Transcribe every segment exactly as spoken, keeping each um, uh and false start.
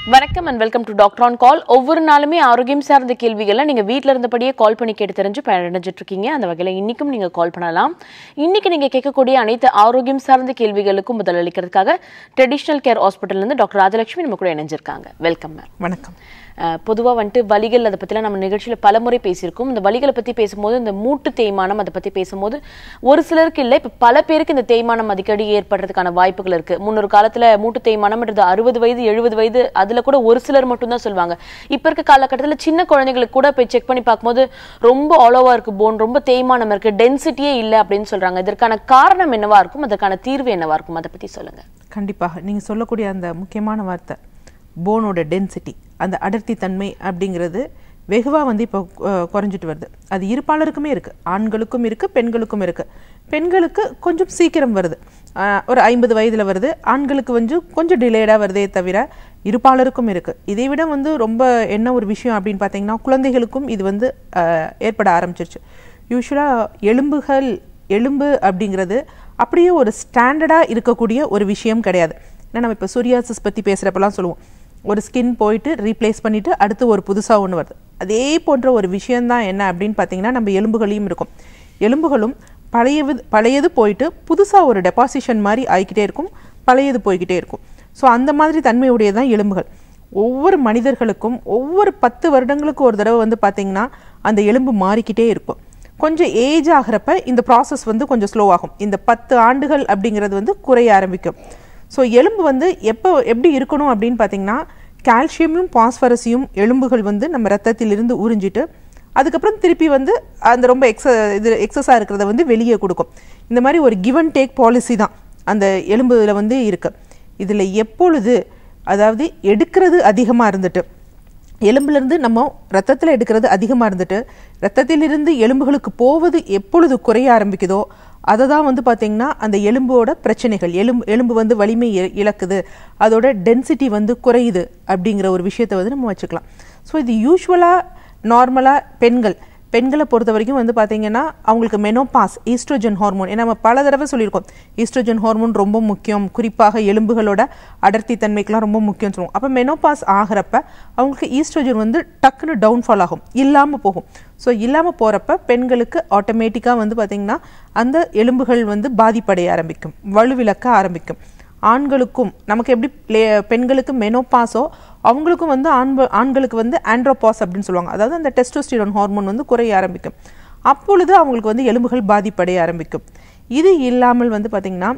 வணக்கம் and welcome to Doctor on Call. ஒவ்வொரு நாளுமே ஆரோக்கியம் சார்ந்த கேள்விகளை நீங்க வீட்ல இருந்தபடியே கால் பண்ணி கேட்டு தெரிஞ்சு பயனடைஞ்சிட்டு இருக்கீங்க. அந்த வகையில இன்னைக்கும் நீங்க கால் பண்ணலாம். இன்னைக்கு நீங்க கேட்கக்கூடிய அனைத்து ஆரோக்கியம் சார்ந்த கேள்விகளுக்கும் பதில் அளிக்கிறதுக்காக ட்ரெடிஷனல் கேர் ஹாஸ்பிட்டல்ல இருந்து டாக்டர் ராஜலட்சுமி நம்ம கூட இணைஞ்சிருக்காங்க. Welcome ma'am. வணக்கம். பொதுவாக வந்துட்டு வலிகள் அதை பற்றிலாம் நம்ம நிகழ்ச்சியில் பலமுறை பேசியிருக்கோம். இந்த வலிகளை பற்றி பேசும்போது இந்த மூட்டு தேய்மானம் அதை பற்றி பேசும்போது ஒரு சிலருக்கு இல்லை, இப்போ பல பேருக்கு இந்த தேய்மானம் அடிக்கடி ஏற்படுறதுக்கான வாய்ப்புகள் இருக்குது. முன்னொரு காலத்தில் மூட்டு தேய்மானம்ன்றது அறுபது வயது எழுபது வயது அதில் கூட ஒரு சிலர் மட்டும்தான் சொல்லுவாங்க. இப்போ இருக்க காலகட்டத்தில் சின்ன குழந்தைங்களுக்கு கூட போய் செக் பண்ணி பார்க்கும்போது ரொம்ப ஆலோவா இருக்குது, போன் ரொம்ப தேய்மானம் இருக்குது, டென்சிட்டியே இல்லை அப்படின்னு சொல்கிறாங்க. இதற்கான காரணம் என்னவா இருக்கும், அதற்கான தீர்வு என்னவா இருக்கும், அதை பற்றி சொல்லுங்கள். கண்டிப்பாக நீங்கள் சொல்லக்கூடிய அந்த முக்கியமான வார்த்தை போனோட டென்சிட்டி, அந்த அடர்த்தி தன்மை அப்படிங்கிறது வெகுவாக வந்து இப்போ குறைஞ்சிட்டு வருது. அது இருப்பாளருக்குமே இருக்குது, ஆண்களுக்கும் இருக்குது, பெண்களுக்கும் இருக்குது. பெண்களுக்கு கொஞ்சம் சீக்கிரம் வருது, ஒரு ஐம்பது வயதில் வருது. ஆண்களுக்கு வந்து கொஞ்சம் டிலேடாக வருதே தவிர இருப்பாளருக்கும் இருக்குது. இதை விட வந்து ரொம்ப என்ன ஒரு விஷயம் அப்படின்னு பார்த்தீங்கன்னா, குழந்தைகளுக்கும் இது வந்து ஏற்பட ஆரம்பிச்சிருச்சு. யூஸ்வலாக எலும்புகள் எலும்பு அப்படிங்கிறது அப்படியே ஒரு ஸ்டாண்டர்டாக இருக்கக்கூடிய ஒரு விஷயம் கிடையாது. ஏன்னா நம்ம இப்போ சூரியாசிஸ் பற்றி பேசுகிறப்பெல்லாம் சொல்லுவோம், ஒரு ஸ்கின் போயிட்டு ரீப்ளேஸ் பண்ணிவிட்டு அடுத்து ஒரு புதுசாக ஒன்று வருது. அதே போன்ற ஒரு விஷயந்தான் என்ன அப்படின்னு பார்த்தீங்கன்னா, நம்ம எலும்புகளையும் இருக்கும். எலும்புகளும் பழையது பழையது போயிட்டு புதுசாக ஒரு டெபாசிஷன் மாதிரி ஆகிக்கிட்டே இருக்கும், பழையது போய்கிட்டே இருக்கும். ஸோ அந்த மாதிரி தன்மையுடைய தான் எலும்புகள். ஒவ்வொரு மனிதர்களுக்கும் ஒவ்வொரு பத்து வருடங்களுக்கு ஒரு தடவை வந்து பார்த்திங்கன்னா அந்த எலும்பு மாறிக்கிட்டே இருக்கும். கொஞ்சம் ஏஜ் ஆகிறப்ப இந்த ப்ராசஸ் வந்து கொஞ்சம் ஸ்லோ ஆகும். இந்த பத்து ஆண்டுகள் அப்படிங்கிறது வந்து குறைய ஆரம்பிக்கும். ஸோ எலும்பு வந்து எப்போ எப்படி இருக்கணும் அப்படின்னு பார்த்தீங்கன்னா, கால்சியமும் பாஸ்பரஸையும் எலும்புகள் வந்து நம்ம ரத்தத்திலிருந்து உறிஞ்சிட்டு அதுக்கப்புறம் திருப்பி வந்து அந்த ரொம்ப எக்ஸ இது எக்ஸஸாக இருக்கிறத வந்து வெளியே கொடுக்கும். இந்த மாதிரி ஒரு கிவ் அண்ட் டேக் பாலிசி தான் அந்த எலும்புல வந்து இருக்குது. இதில் எப்பொழுது அதாவது எடுக்கிறது அதிகமாக இருந்துட்டு, எலும்புலேருந்து நம்ம ரத்தத்தில் எடுக்கிறது அதிகமாக இருந்துட்டு ரத்தத்திலிருந்து எலும்புகளுக்கு போவது எப்பொழுது குறைய ஆரம்பிக்குதோ அதை தான் வந்து பார்த்திங்கன்னா அந்த எலும்போட பிரச்சனைகள், எலும்பு எலும்பு வந்து வலிமை இழக்குது, அதோட டென்சிட்டி வந்து குறையுது அப்படிங்கிற ஒரு விஷயத்தை வந்து நம்ம வச்சுக்கலாம். ஸோ இது யூஸ்வலாக நார்மலாக பெண்கள் பெண்களை பொறுத்த வரைக்கும் வந்து பார்த்திங்கன்னா அவங்களுக்கு மெனோபாஸ், ஈஸ்ட்ரோஜன் ஹார்மோன், ஏன்னா நம்ம பல தடவை சொல்லியிருக்கோம் ஈஸ்ட்ரோஜன் ஹார்மோன் ரொம்ப முக்கியம், குறிப்பாக எலும்புகளோட அடர்த்தி தன்மைக்கெலாம் ரொம்ப முக்கியம்னு சொல்லுவோம். அப்போ மெனோபாஸ் ஆகிறப்ப அவங்களுக்கு ஈஸ்ட்ரோஜன் வந்து டக்குன்னு டவுன்ஃபால் ஆகும், இல்லாமல் போகும். ஸோ இல்லாமல் போகிறப்ப பெண்களுக்கு ஆட்டோமேட்டிக்காக வந்து பார்த்திங்கன்னா அந்த எலும்புகள் வந்து பாதிப்படைய ஆரம்பிக்கும், வலுவிழக்க ஆரம்பிக்கும். ஆண்களுக்கும் நமக்கு எப்படி பெண்களுக்கு மெனோபாஸோ அவங்களுக்கும் வந்து ஆண் ஆண்களுக்கு வந்து ஆண்ட்ரோபாஸ் அப்படின்னு சொல்லுவாங்க. அதாவது அந்த டெஸ்டோஸ்டிரான் ஹார்மோன் வந்து குறைய ஆரம்பிக்கும். அப்பொழுது அவங்களுக்கு வந்து எலும்புகள் பாதிப்படைய ஆரம்பிக்கும். இது இல்லாமல் வந்து பார்த்திங்கன்னா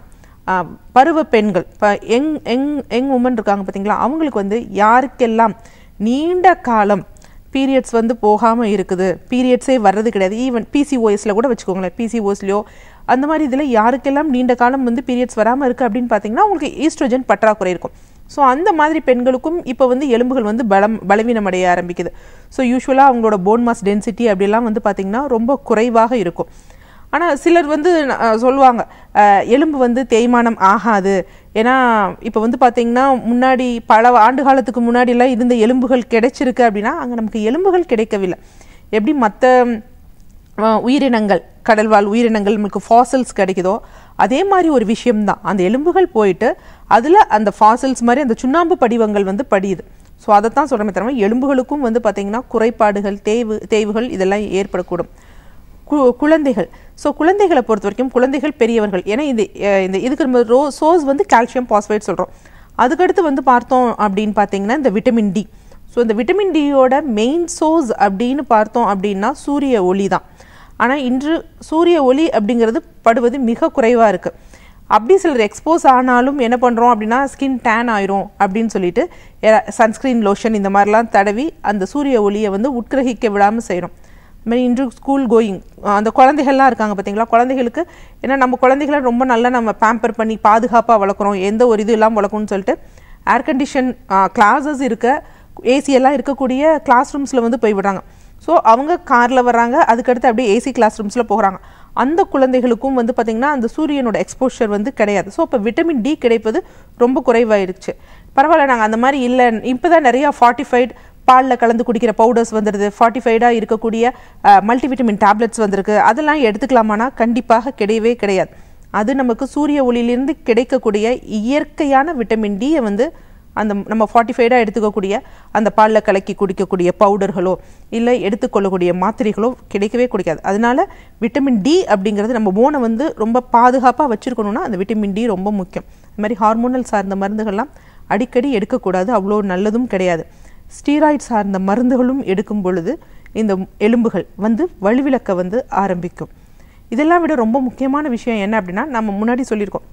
பருவ பெண்கள், இப்போ யங் யங் யங் உமன் இருக்காங்க பார்த்திங்களா, அவங்களுக்கு வந்து யாருக்கெல்லாம் நீண்ட காலம் பீரியட்ஸ் வந்து போகாமல் இருக்குது, பீரியட்ஸே வர்றது கிடையாது, ஈவன் பிசிஓஎஸில் கூட வச்சுக்கோங்களேன், பிசிஓஎஸ்லையோ அந்த மாதிரி இதில் யாருக்கெல்லாம் நீண்ட காலம் வந்து பீரியட்ஸ் வராமல் இருக்குது அப்படின்னு பார்த்தீங்கன்னா அவங்களுக்கு ஈஸ்ட்ரோஜன் பற்றாக்குறை இருக்கும். ஸோ அந்த மாதிரி பெண்களுக்கும் இப்போ வந்து எலும்புகள் வந்து பலம் பலவீனம் அடைய ஆரம்பிக்குது. ஸோ யூஸ்வலாக அவங்களோட போன் மாஸ் டென்சிட்டி அப்படிலாம் வந்து பார்த்திங்கன்னா ரொம்ப குறைவாக இருக்கும். ஆனால் சிலர் வந்து சொல்லுவாங்க எலும்பு வந்து தேய்மானம் ஆகாது, ஏன்னா இப்போ வந்து பார்த்திங்கன்னா முன்னாடி பல ஆண்டு காலத்துக்கு முன்னாடிலாம் இருந்த எலும்புகள் கிடைச்சிருக்கு அப்படின்னா அங்கே நமக்கு எலும்புகள் கிடைக்கவில்லை. எப்படி மற்ற உயிரினங்கள், கடல்வாழ் உயிரினங்கள் நமக்கு ஃபாசில்ஸ் கிடைக்குதோ அதே மாதிரி ஒரு விஷயம்தான் அந்த எலும்புகள் போயிட்டு அதில் அந்த ஃபாசில்ஸ் மாதிரி அந்த சுண்ணாம்பு படிவங்கள் வந்து படியுது. ஸோ அதைத்தான் சொல்கிறமே தவிர எலும்புகளுக்கும் வந்து பார்த்திங்கன்னா குறைபாடுகள், தேய்வு தேய்வுகள் இதெல்லாம் ஏற்படக்கூடும். குழந்தைகள், ஸோ குழந்தைகளை பொறுத்த வரைக்கும் குழந்தைகள் பெரியவர்கள், ஏன்னா இந்த இந்த இதுக்கு நம்ம ரோ சோர்ஸ் வந்து கால்சியம் பாஸ்பேட் சொல்கிறோம். அதுக்கடுத்து வந்து பார்த்தோம் அப்படின்னு பார்த்தீங்கன்னா இந்த விட்டமின் டி. ஸோ இந்த விட்டமின் டியோட மெயின் சோர்ஸ் அப்படின்னு பார்த்தோம் அப்படின்னா சூரிய ஒளி தான். ஆனால் இன்று சூரிய ஒளி அப்படிங்கிறது படுவது மிக குறைவாக இருக்குது. அப்படி சிலர் எக்ஸ்போஸ் ஆனாலும் என்ன பண்ணுறோம் அப்படின்னா ஸ்கின் டேன் ஆயிரும் அப்படின்னு சொல்லிட்டு சன்ஸ்க்ரீன் லோஷன் இந்த மாதிரிலாம் தடவி அந்த சூரிய ஒளியை வந்து உட்கிரகிக்க விடாமல் செய்கிறோம். இதுமாதிரி இன்று ஸ்கூல் கோயிங் அந்த குழந்தைகள்லாம் இருக்காங்க பார்த்தீங்களா, குழந்தைகளுக்கு ஏன்னா நம்ம குழந்தைகளை ரொம்ப நல்லா நம்ம பேம்பர் பண்ணி பாதுகாப்பாக வளர்க்குறோம், எந்த ஒரு இது இல்லாமல் வளர்க்கணும்னு சொல்லிட்டு ஏர் கண்டிஷன் கிளாஸஸ் இருக்க ஏசியெல்லாம் இருக்கக்கூடிய கிளாஸ் ரூம்ஸில் வந்து போய் விடுறாங்க. ஸோ அவங்க காரில் வர்றாங்க, அதுக்கடுத்து அப்படியே ஏசி கிளாஸ் ரூம்ஸில் போகிறாங்க. அந்த குழந்தைகளுக்கும் வந்து பார்த்திங்கன்னா அந்த சூரியனோட எக்ஸ்போஷர் வந்து கிடையாது. ஸோ இப்போ விட்டமின் டி கிடைப்பது ரொம்ப குறைவாயிருச்சு. பரவாயில்ல, நாங்கள் அந்த மாதிரி இல்லை, இப்போ தான் நிறையா ஃபார்ட்டிஃபைட் பாலில் கலந்து குடிக்கிற பவுடர்ஸ் வந்துடுது, ஃபார்ட்டிஃபைடாக இருக்கக்கூடிய மல்டிவிட்டமின் டேப்லெட்ஸ் வந்திருக்கு, அதெல்லாம் எடுத்துக்கலாமானா கண்டிப்பாக கிடையவே கிடையாது. அது நமக்கு சூரிய ஒளியிலிருந்து கிடைக்கக்கூடிய இயற்கையான விட்டமின் டியை வந்து அந்த நம்ம ஃபார்ட்டிஃபைடாக எடுத்துக்கக்கூடிய அந்த பாலில் கலக்கி குடிக்கக்கூடிய பவுடர்களோ இல்லை எடுத்துக்கொள்ளக்கூடிய மாத்திரைகளோ கிடைக்கவே கிடைக்காது. அதனால விட்டமின் டி அப்படிங்கிறது நம்ம போனை வந்து ரொம்ப பாதுகாப்பாக வச்சுருக்கணும்னா அந்த விட்டமின் டி ரொம்ப முக்கியம். இது மாதிரி ஹார்மோனல் சார்ந்த மருந்துகள்லாம் அடிக்கடி எடுக்கக்கூடாது, அவ்வளோ நல்லதும் கிடையாது. ஸ்டீராய்ட் சார்ந்த மருந்துகளும் எடுக்கும் பொழுது இந்த எலும்புகள் வந்து வலுவிழக்க வந்து ஆரம்பிக்கும். இதெல்லாம் விட ரொம்ப முக்கியமான விஷயம் என்ன அப்படின்னா, நம்ம முன்னாடி சொல்லியிருக்கோம்,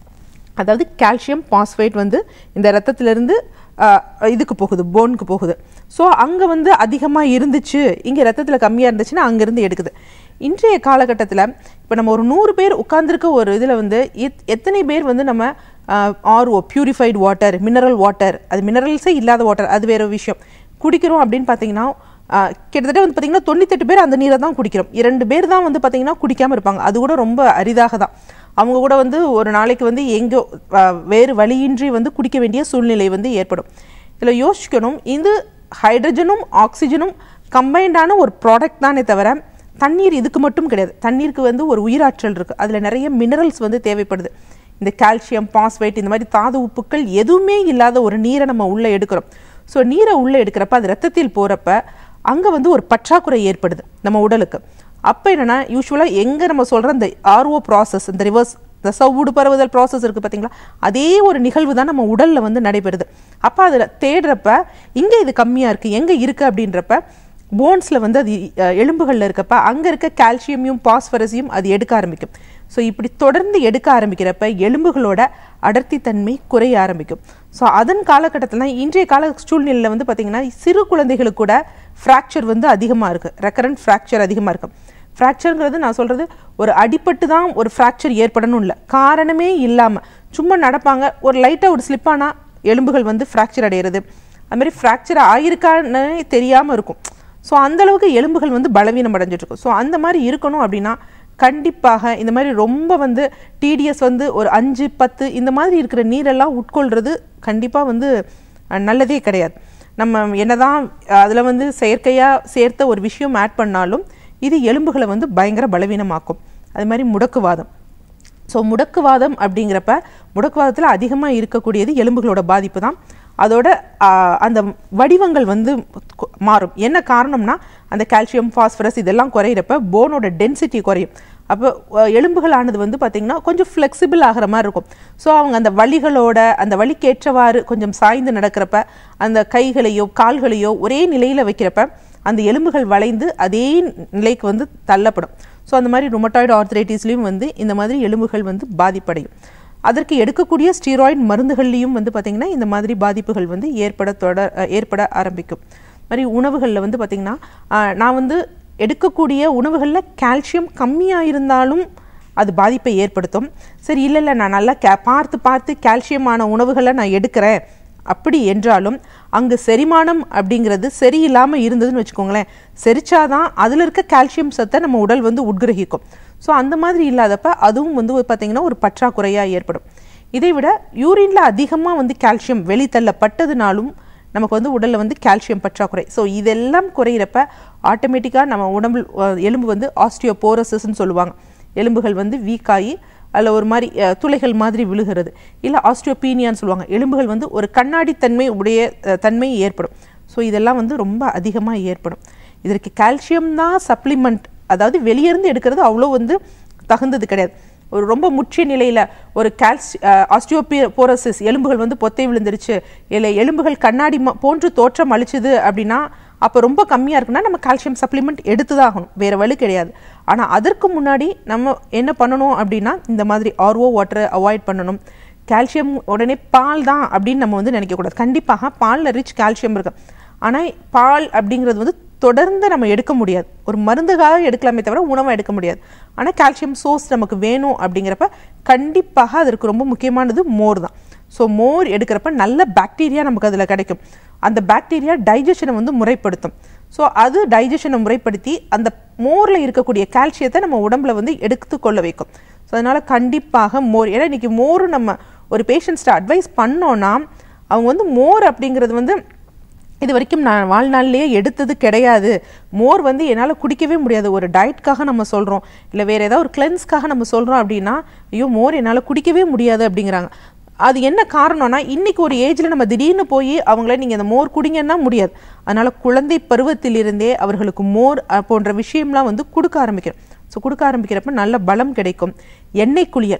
அதாவது கால்சியம் பாஸ்பேட் வந்து இந்த ரத்தத்திலிருந்து இதுக்கு போகுது, போனுக்கு போகுது. ஸோ அங்கே வந்து அதிகமாக இருந்துச்சு, இங்கே ரத்தத்தில் கம்மியாக இருந்துச்சுன்னா அங்கேருந்து எடுக்குது. இன்றைய காலகட்டத்தில் இப்போ நம்ம ஒரு நூறு பேர் உட்கார்ந்துருக்க ஒரு இதில் வந்து எத் எத்தனை பேர் வந்து நம்ம RO purified water, mineral water, அது மினரல்ஸே இல்லாத வாட்டர், அது வேறு விஷயம், குடிக்கிறோம் அப்படின்னு பார்த்தீங்கன்னா கிட்டத்தட்ட வந்து பார்த்தீங்கன்னா தொண்ணூத்தெட்டு பேர் அந்த நீரை தான் குடிக்கிறோம். இரண்டு பேர் தான் வந்து பார்த்தீங்கன்னா குடிக்காமல் இருப்பாங்க. அது கூட ரொம்ப அரிதாக தான். அவங்க கூட வந்து ஒரு நாளைக்கு வந்து எங்கோ வேறு வழியின்றி வந்து குடிக்க வேண்டிய சூழ்நிலை வந்து ஏற்படும். இதில் யோசிக்கணும், இது ஹைட்ரஜனும் ஆக்சிஜனும் கம்பைண்டான ஒரு ப்ராடக்ட் தானே தவிர தண்ணீர் இதுக்கு மட்டும் கிடையாது. தண்ணீருக்கு வந்து ஒரு உயிராற்றல் இருக்குது, அதில் நிறைய மினரல்ஸ் வந்து தேவைப்படுது. இந்த கால்சியம் பாஸ்பேட் இந்த மாதிரி தாது உப்புக்கள் எதுவுமே இல்லாத ஒரு நீரை நம்ம உள்ளே எடுக்கிறோம். ஸோ நீரை உள்ளே எடுக்கிறப்ப அது ரத்தத்தில் போகிறப்ப அங்கே வந்து ஒரு பற்றாக்குறை ஏற்படுது நம்ம உடலுக்கு. அப்போ என்னென்னா யூஸ்வலாக எங்கே நம்ம சொல்கிற இந்த ஆர்ஓ ப்ராசஸ், இந்த ரிவர்ஸ் இந்த சவுடு பரவுதல் ப்ராசஸ் இருக்குது பார்த்தீங்களா, அதே ஒரு நிகழ்வு தான் நம்ம உடலில் வந்து நடைபெறுது. அப்போ அதில் தேடுறப்ப இங்கே இது கம்மியாக இருக்குது, எங்கே இருக்குது அப்படின்றப்ப போன்ஸில் வந்து அது எலும்புகளில் இருக்கப்ப அங்கே இருக்க கால்சியமையும் பாஸ்பரஸையும் அது எடுக்க ஆரம்பிக்கும். ஸோ இப்படி தொடர்ந்து எடுக்க ஆரம்பிக்கிறப்ப எலும்புகளோட அடர்த்தி தன்மை குறைய ஆரம்பிக்கும். ஸோ அதன் காலகட்டத்தில் இன்றைய கால சூழ்நிலையில் வந்து பார்த்திங்கன்னா சிறு குழந்தைகளுக்கு கூட ஃப்ராக்சர் வந்து அதிகமாக இருக்குது, ரெக்கரண்ட் ஃப்ராக்சர் அதிகமாக இருக்கும். ஃப்ராக்சருங்கிறது நான் சொல்கிறது ஒரு அடிப்பட்டு தான் ஒரு ஃப்ராக்சர் ஏற்படணும் இல்லை, காரணமே இல்லாமல் சும்மா நடப்பாங்க, ஒரு லைட்டாக ஒரு ஸ்லிப்பானால் எலும்புகள் வந்து ஃப்ராக்சர் அடைகிறது. அதுமாதிரி ஃப்ராக்சர் ஆகிருக்கான்னு தெரியாமல் இருக்கும். ஸோ அந்தளவுக்கு எலும்புகள் வந்து பலவீனம் அடைஞ்சிட்ருக்கும். ஸோ அந்த மாதிரி இருக்கணும் அப்படின்னா கண்டிப்பாக இந்த மாதிரி ரொம்ப வந்து டிடிஎஸ் வந்து ஒரு அஞ்சு பத்து இந்த மாதிரி இருக்கிற நீரெல்லாம் உட்கொள்கிறது கண்டிப்பாக வந்து நல்லதே கிடையாது. நம்ம என்னதான் அதில் வந்து செயற்கையாக சேர்த்த ஒரு விஷயம் ஆட் பண்ணாலும் இது எலும்புகளை வந்து பயங்கர பலவீனமாக்கும். அது மாதிரி முடக்குவாதம். ஸோ முடக்குவாதம் அப்படிங்கிறப்ப முடக்குவாதத்தில் அதிகமாக இருக்கக்கூடியது எலும்புகளோட பாதிப்பு தான். அதோட அந்த வடிவங்கள் வந்து மாறும். என்ன காரணம்னா அந்த கால்சியம் பாஸ்பரஸ் இதெல்லாம் குறையிறப்ப போனோட டென்சிட்டி குறையும். அப்போ எலும்புகளானது வந்து பார்த்திங்கன்னா கொஞ்சம் ஃப்ளெக்சிபிள் ஆகிற மாதிரி இருக்கும். ஸோ அவங்க அந்த வலிகளோட அந்த வலிக்கேற்றவாறு கொஞ்சம் சாய்ந்து நடக்கிறப்ப அந்த கைகளையோ கால்களையோ ஒரே நிலையில் வைக்கிறப்ப அந்த எலும்புகள் வளைந்து அதே நிலைக்கு வந்து தள்ளப்படும். ஸோ அந்த மாதிரி ருமட்டாய்டு ஆர்த்ரைட்டிஸ்லையும் வந்து இந்த மாதிரி எலும்புகள் வந்து பாதிப்படையும். அதற்கு எடுக்கக்கூடிய ஸ்டீராய்டு மருந்துகள்லையும் வந்து பார்த்திங்கன்னா இந்த மாதிரி பாதிப்புகள் வந்து ஏற்பட தொடர் ஏற்பட ஆரம்பிக்கும். மாதிரி உணவுகளில் வந்து பார்த்திங்கன்னா நான் வந்து எடுக்கக்கூடிய உணவுகளில் கால்சியம் கம்மியாக இருந்தாலும் அது பாதிப்பை ஏற்படுத்தும். சரி இல்லை இல்லை நான் நல்லா கே பார்த்து பார்த்து கால்சியமான உணவுகளை நான் எடுக்கிறேன் அப்படி என்றாலும் அங்கு செரிமானம் அப்படிங்கிறது சரியில்லாமல் இருந்ததுன்னு வச்சுக்கோங்களேன், செரிச்சாதான் அதில் இருக்க கால்சியம் சத்தை நம்ம உடல் வந்து உட்கிரகிக்கும். ஸோ அந்த மாதிரி இல்லாதப்ப அதுவும் வந்து பார்த்திங்கன்னா ஒரு பற்றாக்குறையாக ஏற்படும். இதை விட யூரினில் அதிகமாக வந்து கால்சியம் வெளித்தள்ளப்பட்டதுனாலும் நமக்கு வந்து உடலில் வந்து கால்சியம் பற்றாக்குறை. ஸோ இதெல்லாம் குறையிறப்ப ஆட்டோமேட்டிக்காக நம்ம உடம்பு எலும்பு வந்து ஆஸ்டியோபோரோசிஸ்ன்னு சொல்லுவாங்க, எலும்புகள் வந்து வீக்காகி அதில் ஒரு மாதிரி துளைகள் மாதிரி விழுகிறது. இல்லை ஆஸ்டியோபீனியான்னு சொல்லுவாங்க, எலும்புகள் வந்து ஒரு கண்ணாடி தன்மை உடைய தன்மை ஏற்படும். ஸோ இதெல்லாம் வந்து ரொம்ப அதிகமாக ஏற்படும். இதற்கு கால்சியம் தான் சப்ளிமெண்ட், அதாவது வெளியேருந்து எடுக்கிறது அவ்வளோ வந்து தகுந்தது கிடையாது. ஒரு ரொம்ப முற்றிய நிலையில் ஒரு கால்சி ஆஸ்டியோபோரோசிஸ் எலும்புகள் வந்து பொத்தை விழுந்துருச்சு, இல்லை எலும்புகள் கண்ணாடி போன்று தோற்றம் அளிச்சுது அப்படின்னா அப்போ ரொம்ப கம்மியாக இருக்குன்னா நம்ம கால்சியம் சப்ளிமெண்ட் எடுத்து தான் ஆகணும், வேறு வழி கிடையாது. ஆனால் அதற்கு முன்னாடி நம்ம என்ன பண்ணணும் அப்படின்னா இந்த மாதிரி ஆர்ஓ வாட்டரை அவாய்ட் பண்ணணும். கால்சியம் உடனே பால் தான் அப்படின்னு நம்ம வந்து நினைக்கக்கூடாது. கண்டிப்பாக பாலில் ரிச் கால்சியம் இருக்குது. ஆனால் பால் அப்படிங்கிறது வந்து தொடர்ந்து நம்ம எடுக்க முடியாது, ஒரு மருந்துக்காக எடுக்கலாமே தவிர உணவை எடுக்க முடியாது. ஆனால் கால்சியம் சோர்ஸ் நமக்கு வேணும் அப்படிங்கிறப்ப கண்டிப்பாக அதற்கு ரொம்ப முக்கியமானது மோர் தான். ஸோ மோர் எடுக்கிறப்ப நல்ல பாக்டீரியா நமக்கு அதில் கிடைக்கும். அந்த பாக்டீரியா டைஜஷனை வந்து முறைப்படுத்தும். ஸோ அது டைஜஷனை முறைப்படுத்தி அந்த மோரில் இருக்கக்கூடிய கால்சியத்தை நம்ம உடம்புல வந்து எடுத்து கொள்ள வைக்கும். ஸோ அதனால் கண்டிப்பாக மோர், ஏன்னா இன்றைக்கி மோர் நம்ம ஒரு பேஷண்ட்ஸ்ட்டு அட்வைஸ் பண்ணோன்னா அவங்க வந்து மோர் அப்படிங்கிறது வந்து இது வரைக்கும் நான் வாழ்நாள்லேயே எடுத்தது கிடையாது, மோர் வந்து என்னால் குடிக்கவே முடியாது, ஒரு டயட்காக நம்ம சொல்கிறோம் இல்லை வேறு ஏதாவது ஒரு கிளென்ஸ்க்காக நம்ம சொல்கிறோம் அப்படின்னா ஐயோ மோர் என்னால் குடிக்கவே முடியாது அப்படிங்கிறாங்க. அது என்ன காரணம்னா இன்னைக்கு ஒரு ஏஜ்ல நம்ம திடீர்னு போய் அவங்கள நீங்க இந்த மோர் குடிங்கன்னா முடியாது. அதனால குழந்தை பருவத்திலிருந்தே அவர்களுக்கு மோர் போன்ற விஷயம்லாம் வந்து கொடுக்க ஆரம்பிக்கிறோம். ஸோ கொடுக்க ஆரம்பிக்கிறப்ப நல்ல பலம் கிடைக்கும். எண்ணெய் குளியல்,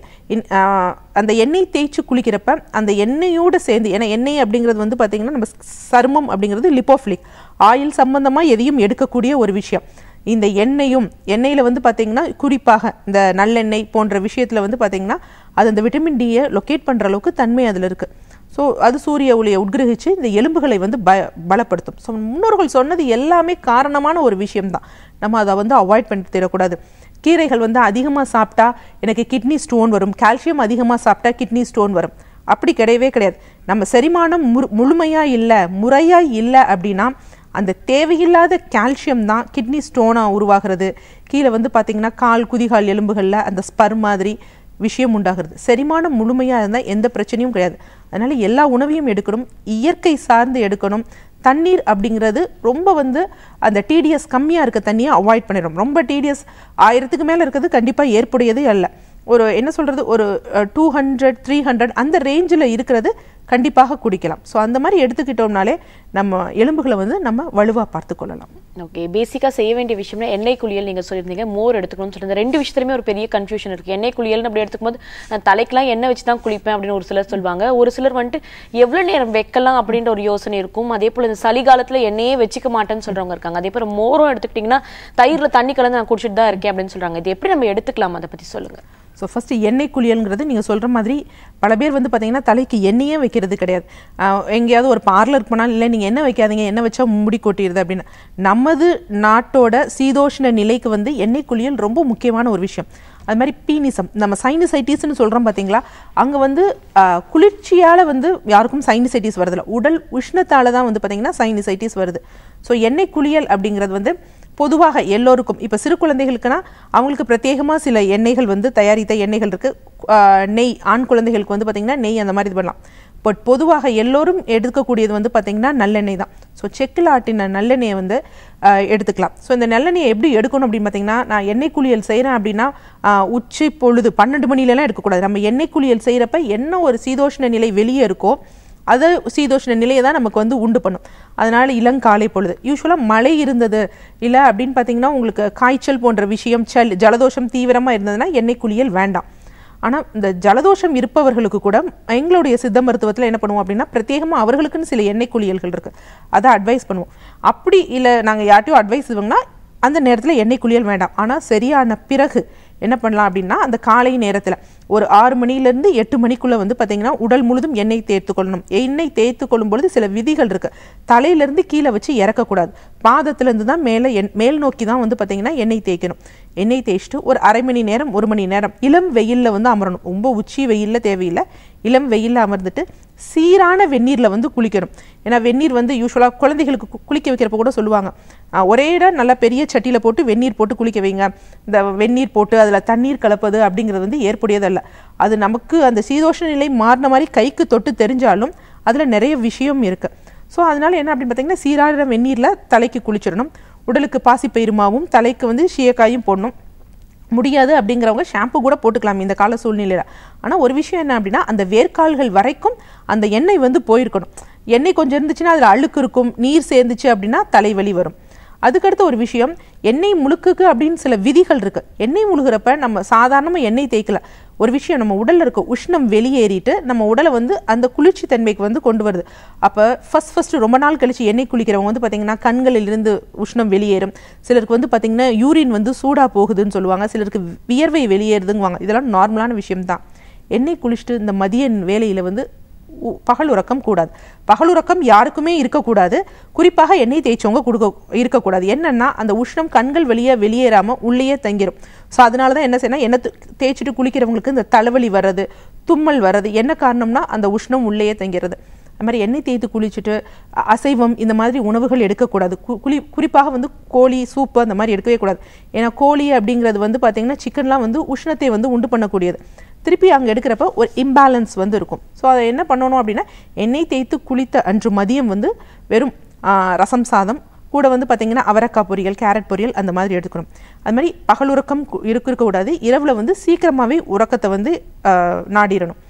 அந்த எண்ணெய் தேய்ச்சி குளிக்கிறப்ப அந்த எண்ணெயோடு சேர்ந்து, ஏன்னா எண்ணெய் அப்படிங்கிறது வந்து பார்த்தீங்கன்னா நம்ம சருமம் அப்படிங்கிறது லிப்போஃபிலிக், ஆயில் சம்பந்தமாக எதையும் எடுக்கக்கூடிய ஒரு விஷயம். இந்த எண்ணெயும் எண்ணெயில் வந்து பார்த்தீங்கன்னா குறிப்பாக இந்த நல்லெண்ணெய் போன்ற விஷயத்தில் வந்து பார்த்தீங்கன்னா அது அந்த விட்டமின் டியை லொக்கேட் பண்ணுற அளவுக்கு தன்மை அதில் இருக்குது. ஸோ அது சூரிய ஒளியை உட்கிரகிச்சு இந்த எலும்புகளை வந்து ப பலப்படுத்தும். ஸோ முன்னோர்கள் சொன்னது எல்லாமே காரணமான ஒரு விஷயம்தான். நம்ம அதை வந்து அவாய்ட் பண்ணிட்டு தரக்கூடாது. கீரைகள் வந்து அதிகமாக சாப்பிட்டா எனக்கு கிட்னி ஸ்டோன் வரும், கால்சியம் அதிகமாக சாப்பிட்டா கிட்னி ஸ்டோன் வரும், அப்படி கிடையவே கிடையாது. நம்ம செரிமானம் மு முழுமையாக இல்லை, முறையாக இல்லை அப்படின்னா அந்த தேவையில்லாத கால்சியம் தான் கிட்னி ஸ்டோனாக உருவாகிறது. கீழே வந்து பார்த்திங்கன்னா கால் குதிகால் எலும்புகளில் அந்த ஸ்பர் மாதிரி விஷயம் உண்டாகிறது. செரிமானம் முழுமையாக இருந்தால் எந்த பிரச்சனையும் கிடையாது. அதனால் எல்லா உணவையும் எடுக்கணும், இயற்கை சார்ந்து எடுக்கணும். தண்ணீர் அப்படிங்கிறது ரொம்ப வந்து அந்த டிடிஎஸ் கம்மியாக இருக்க தண்ணியை அவாய்ட் பண்ணிடும். ரொம்ப டிடிஎஸ் ஆயிரத்துக்கு மேலே இருக்கிறது கண்டிப்பாக ஏற்புடையது அல்ல. ஒரு என்ன சொல்கிறது, ஒரு டூ ஹண்ட்ரட் த்ரீ ஹண்ட்ரட் அந்த ரேஞ்சில் இருக்கிறது கண்டிப்பாக குடிக்கலாம். ஸோ அந்த மாதிரி எடுத்துக்கிட்டோம்னாலே நம்ம எலும்புகளை வந்து நம்ம வலுவாக பார்த்து கொள்ளலாம். ஓகே, பேசிக்காக செய்ய வேண்டிய விஷயம்னா எண்ணெய் குளியல் நீங்கள் சொல்லியிருந்தீங்க, மோர் எடுத்துக்கணும்னு சொல்லியிருந்தேன். ரெண்டு விஷயத்துலையுமே ஒரு பெரிய கன்ஃபியூஷன் இருக்குது. எண்ணெய் குளியல்னு அப்படி எடுத்துக்கும்போது நான் தலைக்கெலாம் எண்ணெய் வச்சு தான் குளிப்பேன் அப்படின்னு ஒரு சிலர் சொல்லுவாங்க. ஒரு சிலர் வந்துட்டு எவ்வளோ நேரம் வைக்கலாம் அப்படின்ற ஒரு யோசனை இருக்கும். அதே போல் இந்த சளி காலத்தில் எண்ணெயே வச்சுக்க மாட்டேன்னு சொல்கிறவங்க இருக்காங்க. அதே போல் மோரும் எடுத்துக்கிட்டிங்கன்னா தயிரில் தண்ணி கலந்து நான் குடிச்சிட்டு தான் இருக்கேன் அப்படின்னு சொல்கிறாங்க. இது எப்படி நம்ம எடுத்துக்கலாம், அதை பற்றி சொல்லுங்கள். ஸோ ஃபஸ்ட்டு எண்ணெய் குளியல்ங்கிறது நீங்கள் சொல்கிற மாதிரி பல பேர் வந்து பார்த்தீங்கன்னா தலைக்கு எண்ணெயே வைக்கிறது கிடையாது. எங்கேயாவது ஒரு பார்லருக்கு போனாலும் இல்லை நீங்கள் எண்ணெய் வைக்காதீங்க, எண்ணெய் வச்சா முடி கொட்டிடுது அப்படின்னு. நமது நாட்டோட சீதோஷ்ண நிலைக்கு வந்து எண்ணெய் குளியல் ரொம்ப முக்கியமான ஒரு விஷயம். அது மாதிரி பீனிசம், நம்ம சைனசைட்டிஸ்ன்னு சொல்கிறோம் பார்த்தீங்களா, அங்கே வந்து குளிர்ச்சியால் வந்து யாருக்கும் சைனசைட்டிஸ் வருதில்ல, உடல் உஷ்ணத்தால் தான் வந்து பார்த்திங்கன்னா சைனசைட்டிஸ் வருது. ஸோ எண்ணெய் குளியல் அப்படிங்கிறது வந்து பொதுவாக எல்லோருக்கும், இப்போ சிறு குழந்தைகளுக்குன்னா அவங்களுக்கு பிரத்யேகமாக சில எண்ணெய்கள் வந்து தயாரித்த எண்ணெய்கள் இருக்குது. நெய், ஆண் குழந்தைகளுக்கு வந்து பார்த்திங்கன்னா நெய் அந்த மாதிரி இது பண்ணலாம். பட் பொதுவாக எல்லோரும் எடுக்கக்கூடியது வந்து பார்த்திங்கன்னா நல்லெண்ணெய் தான். ஸோ செக்கில் ஆட்டின நல்லெண்ணெயை வந்து எடுத்துக்கலாம். ஸோ இந்த நல்லெண்ணெயை எப்படி எடுக்கணும் அப்படின்னு பார்த்திங்கன்னா, நான் எண்ணெய் குளியல் செய்கிறேன் அப்படின்னா உச்சி பொழுது பன்னெண்டு மணிலலாம் எடுக்கக்கூடாது. நம்ம எண்ணெய் குளியல் செய்கிறப்ப என்ன ஒரு சீதோஷ்ண நிலை வெளியே இருக்கோ அது சீதோஷ்ண நிலையை தான் நமக்கு வந்து உண்டு பண்ணும். அதனால் இளங்காலை பொழுது யூஸ்வலாக மழை இருந்தது இல்லை அப்படின்னு பார்த்தீங்கன்னா உங்களுக்கு காய்ச்சல் போன்ற விஷயம், சல் ஜலதோஷம் தீவிரமாக இருந்ததுன்னா எண்ணெய் குளியல் வேண்டாம். ஆனால் இந்த ஜலதோஷம் இருப்பவர்களுக்கு கூட எங்களுடைய சித்த மருத்துவத்தில் என்ன பண்ணுவோம் அப்படின்னா பிரத்யேகமாக அவர்களுக்குன்னு சில எண்ணெய் குளியல்கள் இருக்குது, அதை அட்வைஸ் பண்ணுவோம். அப்படி இல்லை நாங்கள் யார்ட்டையும் அட்வைஸ் இதுவாங்கன்னா அந்த நேரத்தில் எண்ணெய் குளியல் வேண்டாம். ஆனால் சரியான பிறகு என்ன பண்ணலாம் அப்படின்னா அந்த காலை நேரத்தில் ஒரு ஆறு மணிலேருந்து எட்டு மணிக்குள்ளே வந்து பார்த்திங்கன்னா உடல் முழுதும் எண்ணெய் தேய்த்து கொள்ளணும். எண்ணெய் தேய்த்து கொள்ளும் பொழுது சில விதிகள் இருக்குது. தலையிலேருந்து கீழே வச்சு இறக்கக்கூடாது, பாதத்துலேருந்து தான் மேலே எண் மேல் நோக்கி தான் வந்து பார்த்திங்கன்னா எண்ணெய் தேய்க்கணும். எண்ணெய் தேய்ச்சிட்டு ஒரு அரை மணி நேரம் ஒரு மணி நேரம் இளம் வெயிலில் வந்து அமரணும். ரொம்ப உச்சி வெயிலில் தேவையில்லை, இளம் வெயிலில் அமர்ந்துட்டு சீரான வெந்நீரில் வந்து குளிக்கணும். ஏன்னா வெந்நீர் வந்து யூஸ்வலாக குழந்தைகளுக்கு குளிக்க வைக்கிறப்ப கூட சொல்லுவாங்க, ஒரே இடம் நல்லா பெரிய சட்டியில் போட்டு வெந்நீர் போட்டு குளிக்க வைங்க. இந்த வெந்நீர் போட்டு அதில் தண்ணீர் கலப்பது அப்படிங்கிறது வந்து ஏற்புடையதல்ல. அது நமக்கு அந்த சீதோஷ்ண நிலை மாறின மாதிரி கைக்கு தொட்டு தெரிஞ்சாலும் அதில் நிறைய விஷயம் இருக்குது. ஸோ அதனால் என்ன அப்படின்னு பார்த்தீங்கன்னா சீரான வெந்நீரில் தலைக்கு குளிச்சிடணும். உடலுக்கு பாசிப்பயிறுமாவும் தலைக்கு வந்து சீயக்காயும் போடணும். முடியாது அப்படிங்கிறவங்க ஷாம்பு கூட போட்டுக்கலாம் இந்த கால சூழ்நிலையில். ஆனால் ஒரு விஷயம் என்ன அப்படின்னா அந்த வேர்க்கால்கள் வரைக்கும் அந்த எண்ணெய் வந்து போயிருக்கணும். எண்ணெய் கொஞ்சம் இருந்துச்சுன்னா அதில் அழுக்கு இருக்கும், நீர் சேர்ந்துச்சு அப்படின்னா தலைவலி வரும். அதுக்கடுத்த ஒரு விஷயம், எண்ணெய் முழுக்குக்கு அப்படின்னு சில விதிகள் இருக்குது. எண்ணெய் முழுகிறப்ப நம்ம சாதாரணமாக எண்ணெய் தேய்க்கல, ஒரு விஷயம் நம்ம உடலில் இருக்க உஷ்ணம் வெளியேறிட்டு நம்ம உடலை வந்து அந்த குளிர்ச்சி தன்மைக்கு வந்து கொண்டு வருது. அப்போ ஃபஸ்ட் ஃபஸ்ட்டு ரொம்ப நாள் கழிச்சு எண்ணெய் குளிக்கிறவங்க வந்து பார்த்திங்கன்னா கண்களிலிருந்து உஷ்ணம் வெளியேறும். சிலருக்கு வந்து பார்த்திங்கன்னா யூரின் வந்து சூடாக போகுதுன்னு சொல்லுவாங்க, சிலருக்கு வியர்வை வெளியேறுதுங்குவாங்க. இதெல்லாம் நார்மலான விஷயம்தான். எண்ணெய் குளிச்சுட்டு இந்த மதிய வேளையில் வந்து பகல் உறக்கம் கூடாது. பகல் உறக்கம் யாருக்குமே இருக்கக்கூடாது, குறிப்பாக எண்ணெய் தேய்ச்சவங்க கொடுக்க இருக்கக்கூடாது. என்னன்னா அந்த உஷ்ணம் கண்கள் வெளியே வெளியேறாமல் உள்ளேயே தங்கிடும். ஸோ அதனால தான் என்ன செய்யணும், எண்ணெய் தேய்ச்சிட்டு குளிக்கிறவங்களுக்கு இந்த தலைவலி வர்றது, தும்மல் வர்றது என்ன காரணம்னா அந்த உஷ்ணம் உள்ளேயே தங்கிறது. அது மாதிரி எண்ணெய் தேய்த்து குளிச்சுட்டு அசைவம் இந்த மாதிரி உணவுகள் எடுக்கக்கூடாது. குளி குறிப்பாக வந்து கோழி சூப்பு அந்த மாதிரி எடுக்கவே கூடாது. ஏன்னா கோழி அப்படிங்கிறது வந்து பார்த்திங்கன்னா சிக்கன்லாம் வந்து உஷ்ணத்தை வந்து உண்டு பண்ணக்கூடியது. திருப்பி அங்கே எடுக்கிறப்ப ஒரு இம்பேலன்ஸ் வந்து இருக்கும். ஸோ அதை என்ன பண்ணணும் அப்படின்னா எண்ணெய் தேய்த்து குளித்த அன்று மதியம் வந்து வெறும் ரசம் சாதம் கூட வந்து பார்த்திங்கன்னா அவரைக்காய் பொரியல், கேரட் பொரியல் அந்த மாதிரி எடுத்துக்கணும். அது மாதிரி பகல் உறக்கம் இருக்க இருக்கக்கூடாது. இரவில் வந்து சீக்கிரமாகவே உறக்கத்தை வந்து நாடிடணும்.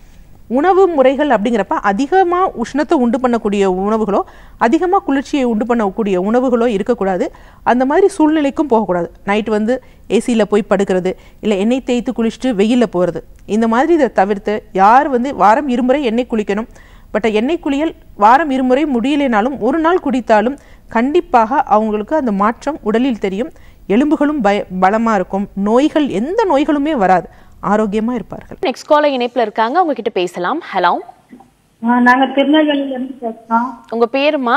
உணவு முறைகள் அப்படிங்கிறப்ப அதிகமாக உஷ்ணத்தை உண்டு பண்ணக்கூடிய உணவுகளோ அதிகமாக குளிர்ச்சியை உண்டு பண்ணக்கூடிய உணவுகளோ இருக்கக்கூடாது. அந்த மாதிரி சூழ்நிலைக்கும் போகக்கூடாது. நைட் வந்து ஏசியில் போய் படுக்கிறது, இல்லை எண்ணெய் தேய்த்து குளிச்சுட்டு வெயிலில் போகிறது, இந்த மாதிரி இதை தவிர்த்து யார் வந்து வாரம் இருமுறை எண்ணெய் குளிக்கணும். பட் எண்ணெய் குளியல் வாரம் இருமுறை முடியலைனாலும் ஒரு நாள் குடித்தாலும் கண்டிப்பாக அவங்களுக்கு அந்த மாற்றம் உடலில் தெரியும். எலும்புகளும் பய பலமாக இருக்கும். நோய்கள் எந்த நோய்களுமே வராது. ஆரோக்கியமா இருப்பார்கள். நெக்ஸ்ட் காலர் இணைப்புல இருக்காங்க, அவங்க கிட்ட பேசலாம். ஹலோ, நாங்க திருநெல்வேலியில இருந்து பேசுறோம். உங்க பேருமா?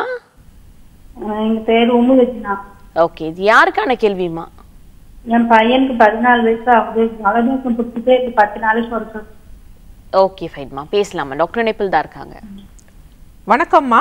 எங்க பேரு உம்மு வெஜினா. ஓகே, இது யாருக்கான கேள்விமா? என் பையனுக்கு பதினாலு வயசு ஆகுது. ஜலதோஷம் பிடிச்சிட்டே இருக்கு, பத்து நாளைக்கு ஒரு சொல். ஓகே ஃபைன்மா, பேசலாமா? டாக்டர் இணைப்பில் தான் இருக்காங்க. வணக்கம்மா.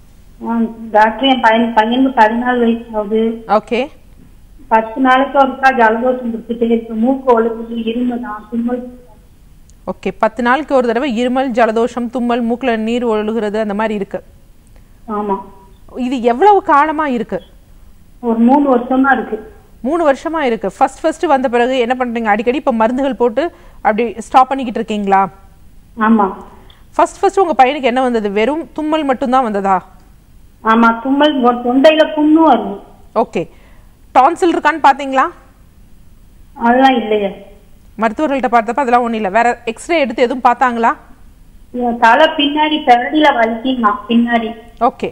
டாக்டர், என் பையன் பையனுக்கு பதினாலு வயசு ஆகுது. ஓகே, பத்து நாளைக்கு ஒருக்கா ஜலதோஷம் பிடிச்சிட்டே இருக்கு. மூக்கு ஒழுகுது, இருமல் தான், தும்மல். ஓகே, பத்து நாளைக்கு ஒரு தடவை இருமல், ஜலதோஷம், தும்மல், மூக்குல நீர் ஒழுகுறது அந்த மாதிரி இருக்கு. ஆமா. இது எவ்வளவு காலமா இருக்கு? ஒரு மூணு வருஷமா இருக்கு. மூணு வருஷமா இருக்கு. ஃபர்ஸ்ட் ஃபர்ஸ்ட் வந்த பிறகு என்ன பண்றீங்க? அடிக்கடி இப்ப மருந்துகள் போட்டு அப்படி ஸ்டாப் பண்ணிக்கிட்டு இருக்கீங்களா? ஆமா. ஃபர்ஸ்ட் ஃபர்ஸ்ட் உங்க பையனுக்கு என்ன வந்தது? வெறும் தும்மல் மட்டும் தான் வந்ததா? ஆமா, தும்மல், தொண்டையில புண்ணு வருது. ஓகே, டான்சில் இருக்கான்னு பாத்தீங்களா? அதெல்லாம் இல்லையே. மருத்துவர்கள்ட்ட பார்த்தப்ப அதெல்லாம் ஒண்ணும் இல்லை. வேற எக்ஸ்ரே எடுத்து எதுவும் பார்த்தாங்களா? தலை பின்னாடி பெரடியில வலிக்குமா பின்னாடி. ஓகே,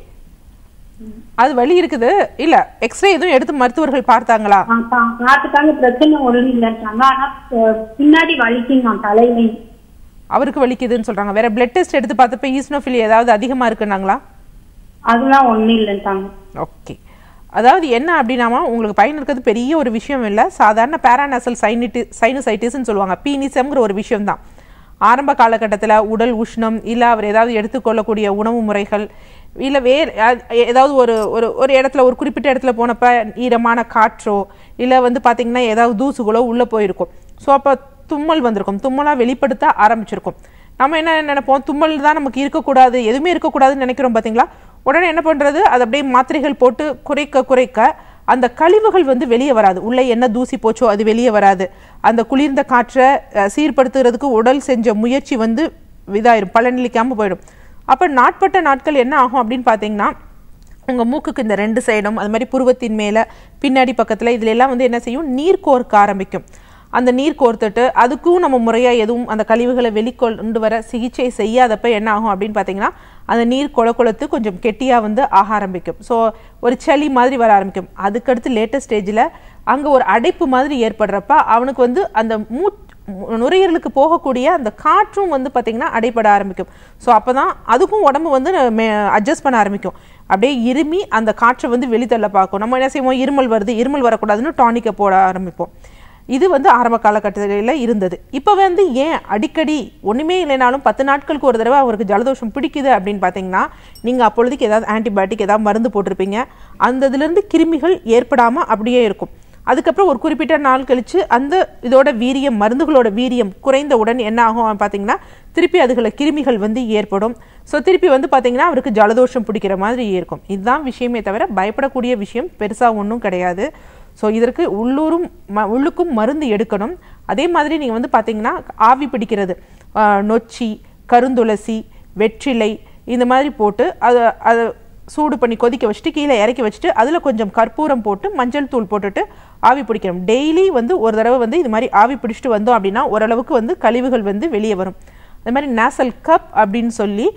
அது வலி இருக்குது இல்ல, எக்ஸ்ரே எதுவும் எடுத்து மருத்துவர்கள் பார்த்தாங்களா? பார்த்துட்டாங்க, பிரச்சனை ஒன்றும் இல்லைன்றாங்க. ஆனா பின்னாடி வலிக்குமா தலையிலையும். அவருக்கு வலிக்குதுன்னு சொல்றாங்க. வேற பிளட் டெஸ்ட் எடுத்து பார்த்தப்ப ஈஸ்னோஃபிலி ஏதாவது அதிகமா இருக்குன்னாங்களா? அதெல்லாம் ஒன்றும் இல்லைன்றாங்க. ஓகே, அதாவது என்ன அப்படின்னாமா, உங்களுக்கு பையன் இருக்கிறது பெரிய ஒரு விஷயம் இல்லை. சாதாரண பேரானசல் சைனிட்டி சைனசைட்டிஸ்ன்னு சொல்லுவாங்க. பீனிசம்ங்கிற ஒரு விஷயம் தான். ஆரம்ப காலகட்டத்தில் உடல் உஷ்ணம், இல்லை அவர் ஏதாவது எடுத்துக்கொள்ளக்கூடிய உணவு முறைகள், இல்லை வேறு ஏதாவது ஒரு ஒரு ஒரு இடத்துல ஒரு குறிப்பிட்ட இடத்துல போனப்போ ஈரமான காற்றோ இல்லை வந்து பார்த்திங்கன்னா ஏதாவது தூசுகளோ உள்ளே போயிருக்கும். ஸோ அப்போ தும்மல் வந்திருக்கும், தும்மலாக வெளிப்படுத்த ஆரம்பிச்சிருக்கும். நம்ம என்ன நினைப்போம்? தும்மல் தான் நமக்கு இருக்கக்கூடாது, எதுவுமே இருக்கக்கூடாதுன்னு நினைக்கிறோம் பார்த்தீங்களா? உடனே என்ன பண்ணுறது? அது அப்படியே மாத்திரைகள் போட்டு குறைக்க குறைக்க அந்த கழிவுகள் வந்து வெளியே வராது. உள்ளே என்ன தூசி போச்சோ அது வெளியே வராது. அந்த குளிர்ந்த காற்றை சீர்படுத்துறதுக்கு உடல் செஞ்ச முயற்சி வந்து இதாயிரும், பலனளிக்காமல் போயிடும். அப்போ நாட்பட்ட நாட்கள் என்ன ஆகும் அப்படின்னு பார்த்தீங்கன்னா, உங்கள் மூக்குக்கு இந்த ரெண்டு சைடும் அது மாதிரி புருவத்தின் மேலே பின்னாடி பக்கத்தில் இதுல எல்லாம் வந்து என்ன செய்யும்? நீர் கோர்க்க ஆரம்பிக்கும். அந்த நீர் கோர்த்துட்டு அதுக்கும் நம்ம முறையாக எதுவும் அந்த கழிவுகளை வெளிக்கொண்டு வர சிகிச்சை செய்யாதப்ப என்ன ஆகும் அப்படின்னு பார்த்தீங்கன்னா, அந்த நீர் கொல கொலத்து கொஞ்சம் கெட்டியாக வந்து ஆக ஆரம்பிக்கும். ஸோ ஒரு சளி மாதிரி வர ஆரம்பிக்கும். அதுக்கடுத்து லேட்டஸ்ட் ஸ்டேஜில் அங்கே ஒரு அடைப்பு மாதிரி ஏற்படுறப்ப அவனுக்கு வந்து அந்த மூ நுரையீரலுக்கு போகக்கூடிய அந்த காற்றும் வந்து பார்த்திங்கன்னா அடைப்பட ஆரம்பிக்கும். ஸோ அப்போ தான் அதுக்கும் உடம்பு வந்து அட்ஜஸ்ட் பண்ண ஆரம்பிக்கும். அப்படியே இருமி அந்த காற்றை வந்து வெளித்தள்ள பார்க்கும். நம்ம என்ன செய்வோம்? இருமல் வருது, இருமல் வரக்கூடாதுன்னு டானிக்கை போட ஆரம்பிப்போம். இது வந்து ஆரம்ப காலகட்டத்தில் இருந்தது. இப்போ வந்து ஏன் அடிக்கடி ஒன்றுமே இல்லைனாலும் பத்து நாட்களுக்கு ஒரு தடவை அவருக்கு ஜலதோஷம் பிடிக்குது அப்படின்னு பார்த்தீங்கன்னா, நீங்கள் அப்பொழுதுக்கு ஏதாவது ஆன்டிபயோட்டிக் ஏதாவது மருந்து போட்டிருப்பீங்க. அந்த இதுலேருந்து கிருமிகள் ஏற்படாமல் அப்படியே இருக்கும். அதுக்கப்புறம் ஒரு குறிப்பிட்ட நாள் கழித்து அந்த இதோட வீரியம், மருந்துகளோட வீரியம் குறைந்தவுடன் என்ன ஆகும் பார்த்தீங்கன்னா, திருப்பி அதுகளை கிருமிகள் வந்து ஏற்படும். ஸோ திருப்பி வந்து பார்த்தீங்கன்னா அவருக்கு ஜலதோஷம் பிடிக்கிற மாதிரி இருக்கும். இதுதான் விஷயமே தவிர பயப்படக்கூடிய விஷயம் பெருசாக ஒன்றும் கிடையாது. ஸோ இதற்கு உள்ளூரும் ம உள்ளுக்கும் மருந்து எடுக்கணும். அதே மாதிரி நீங்கள் வந்து பார்த்தீங்கன்னா ஆவி பிடிக்கிறது, நொச்சி, கருந்துளசி, வெற்றிலை இந்த மாதிரி போட்டு அதை அதை சூடு பண்ணி கொதிக்க வச்சுட்டு கீழே இறக்கி வச்சுட்டு அதில் கொஞ்சம் கற்பூரம் போட்டு மஞ்சள் தூள் போட்டுட்டு ஆவி பிடிக்கணும். டெய்லி வந்து ஒரு தடவை வந்து இது மாதிரி ஆவி பிடிச்சிட்டு வந்தோம் அப்படின்னா ஓரளவுக்கு வந்து கழிவுகள் வந்து வெளியே வரும். அது மாதிரி நேசல் கப் அப்படின்னு சொல்லி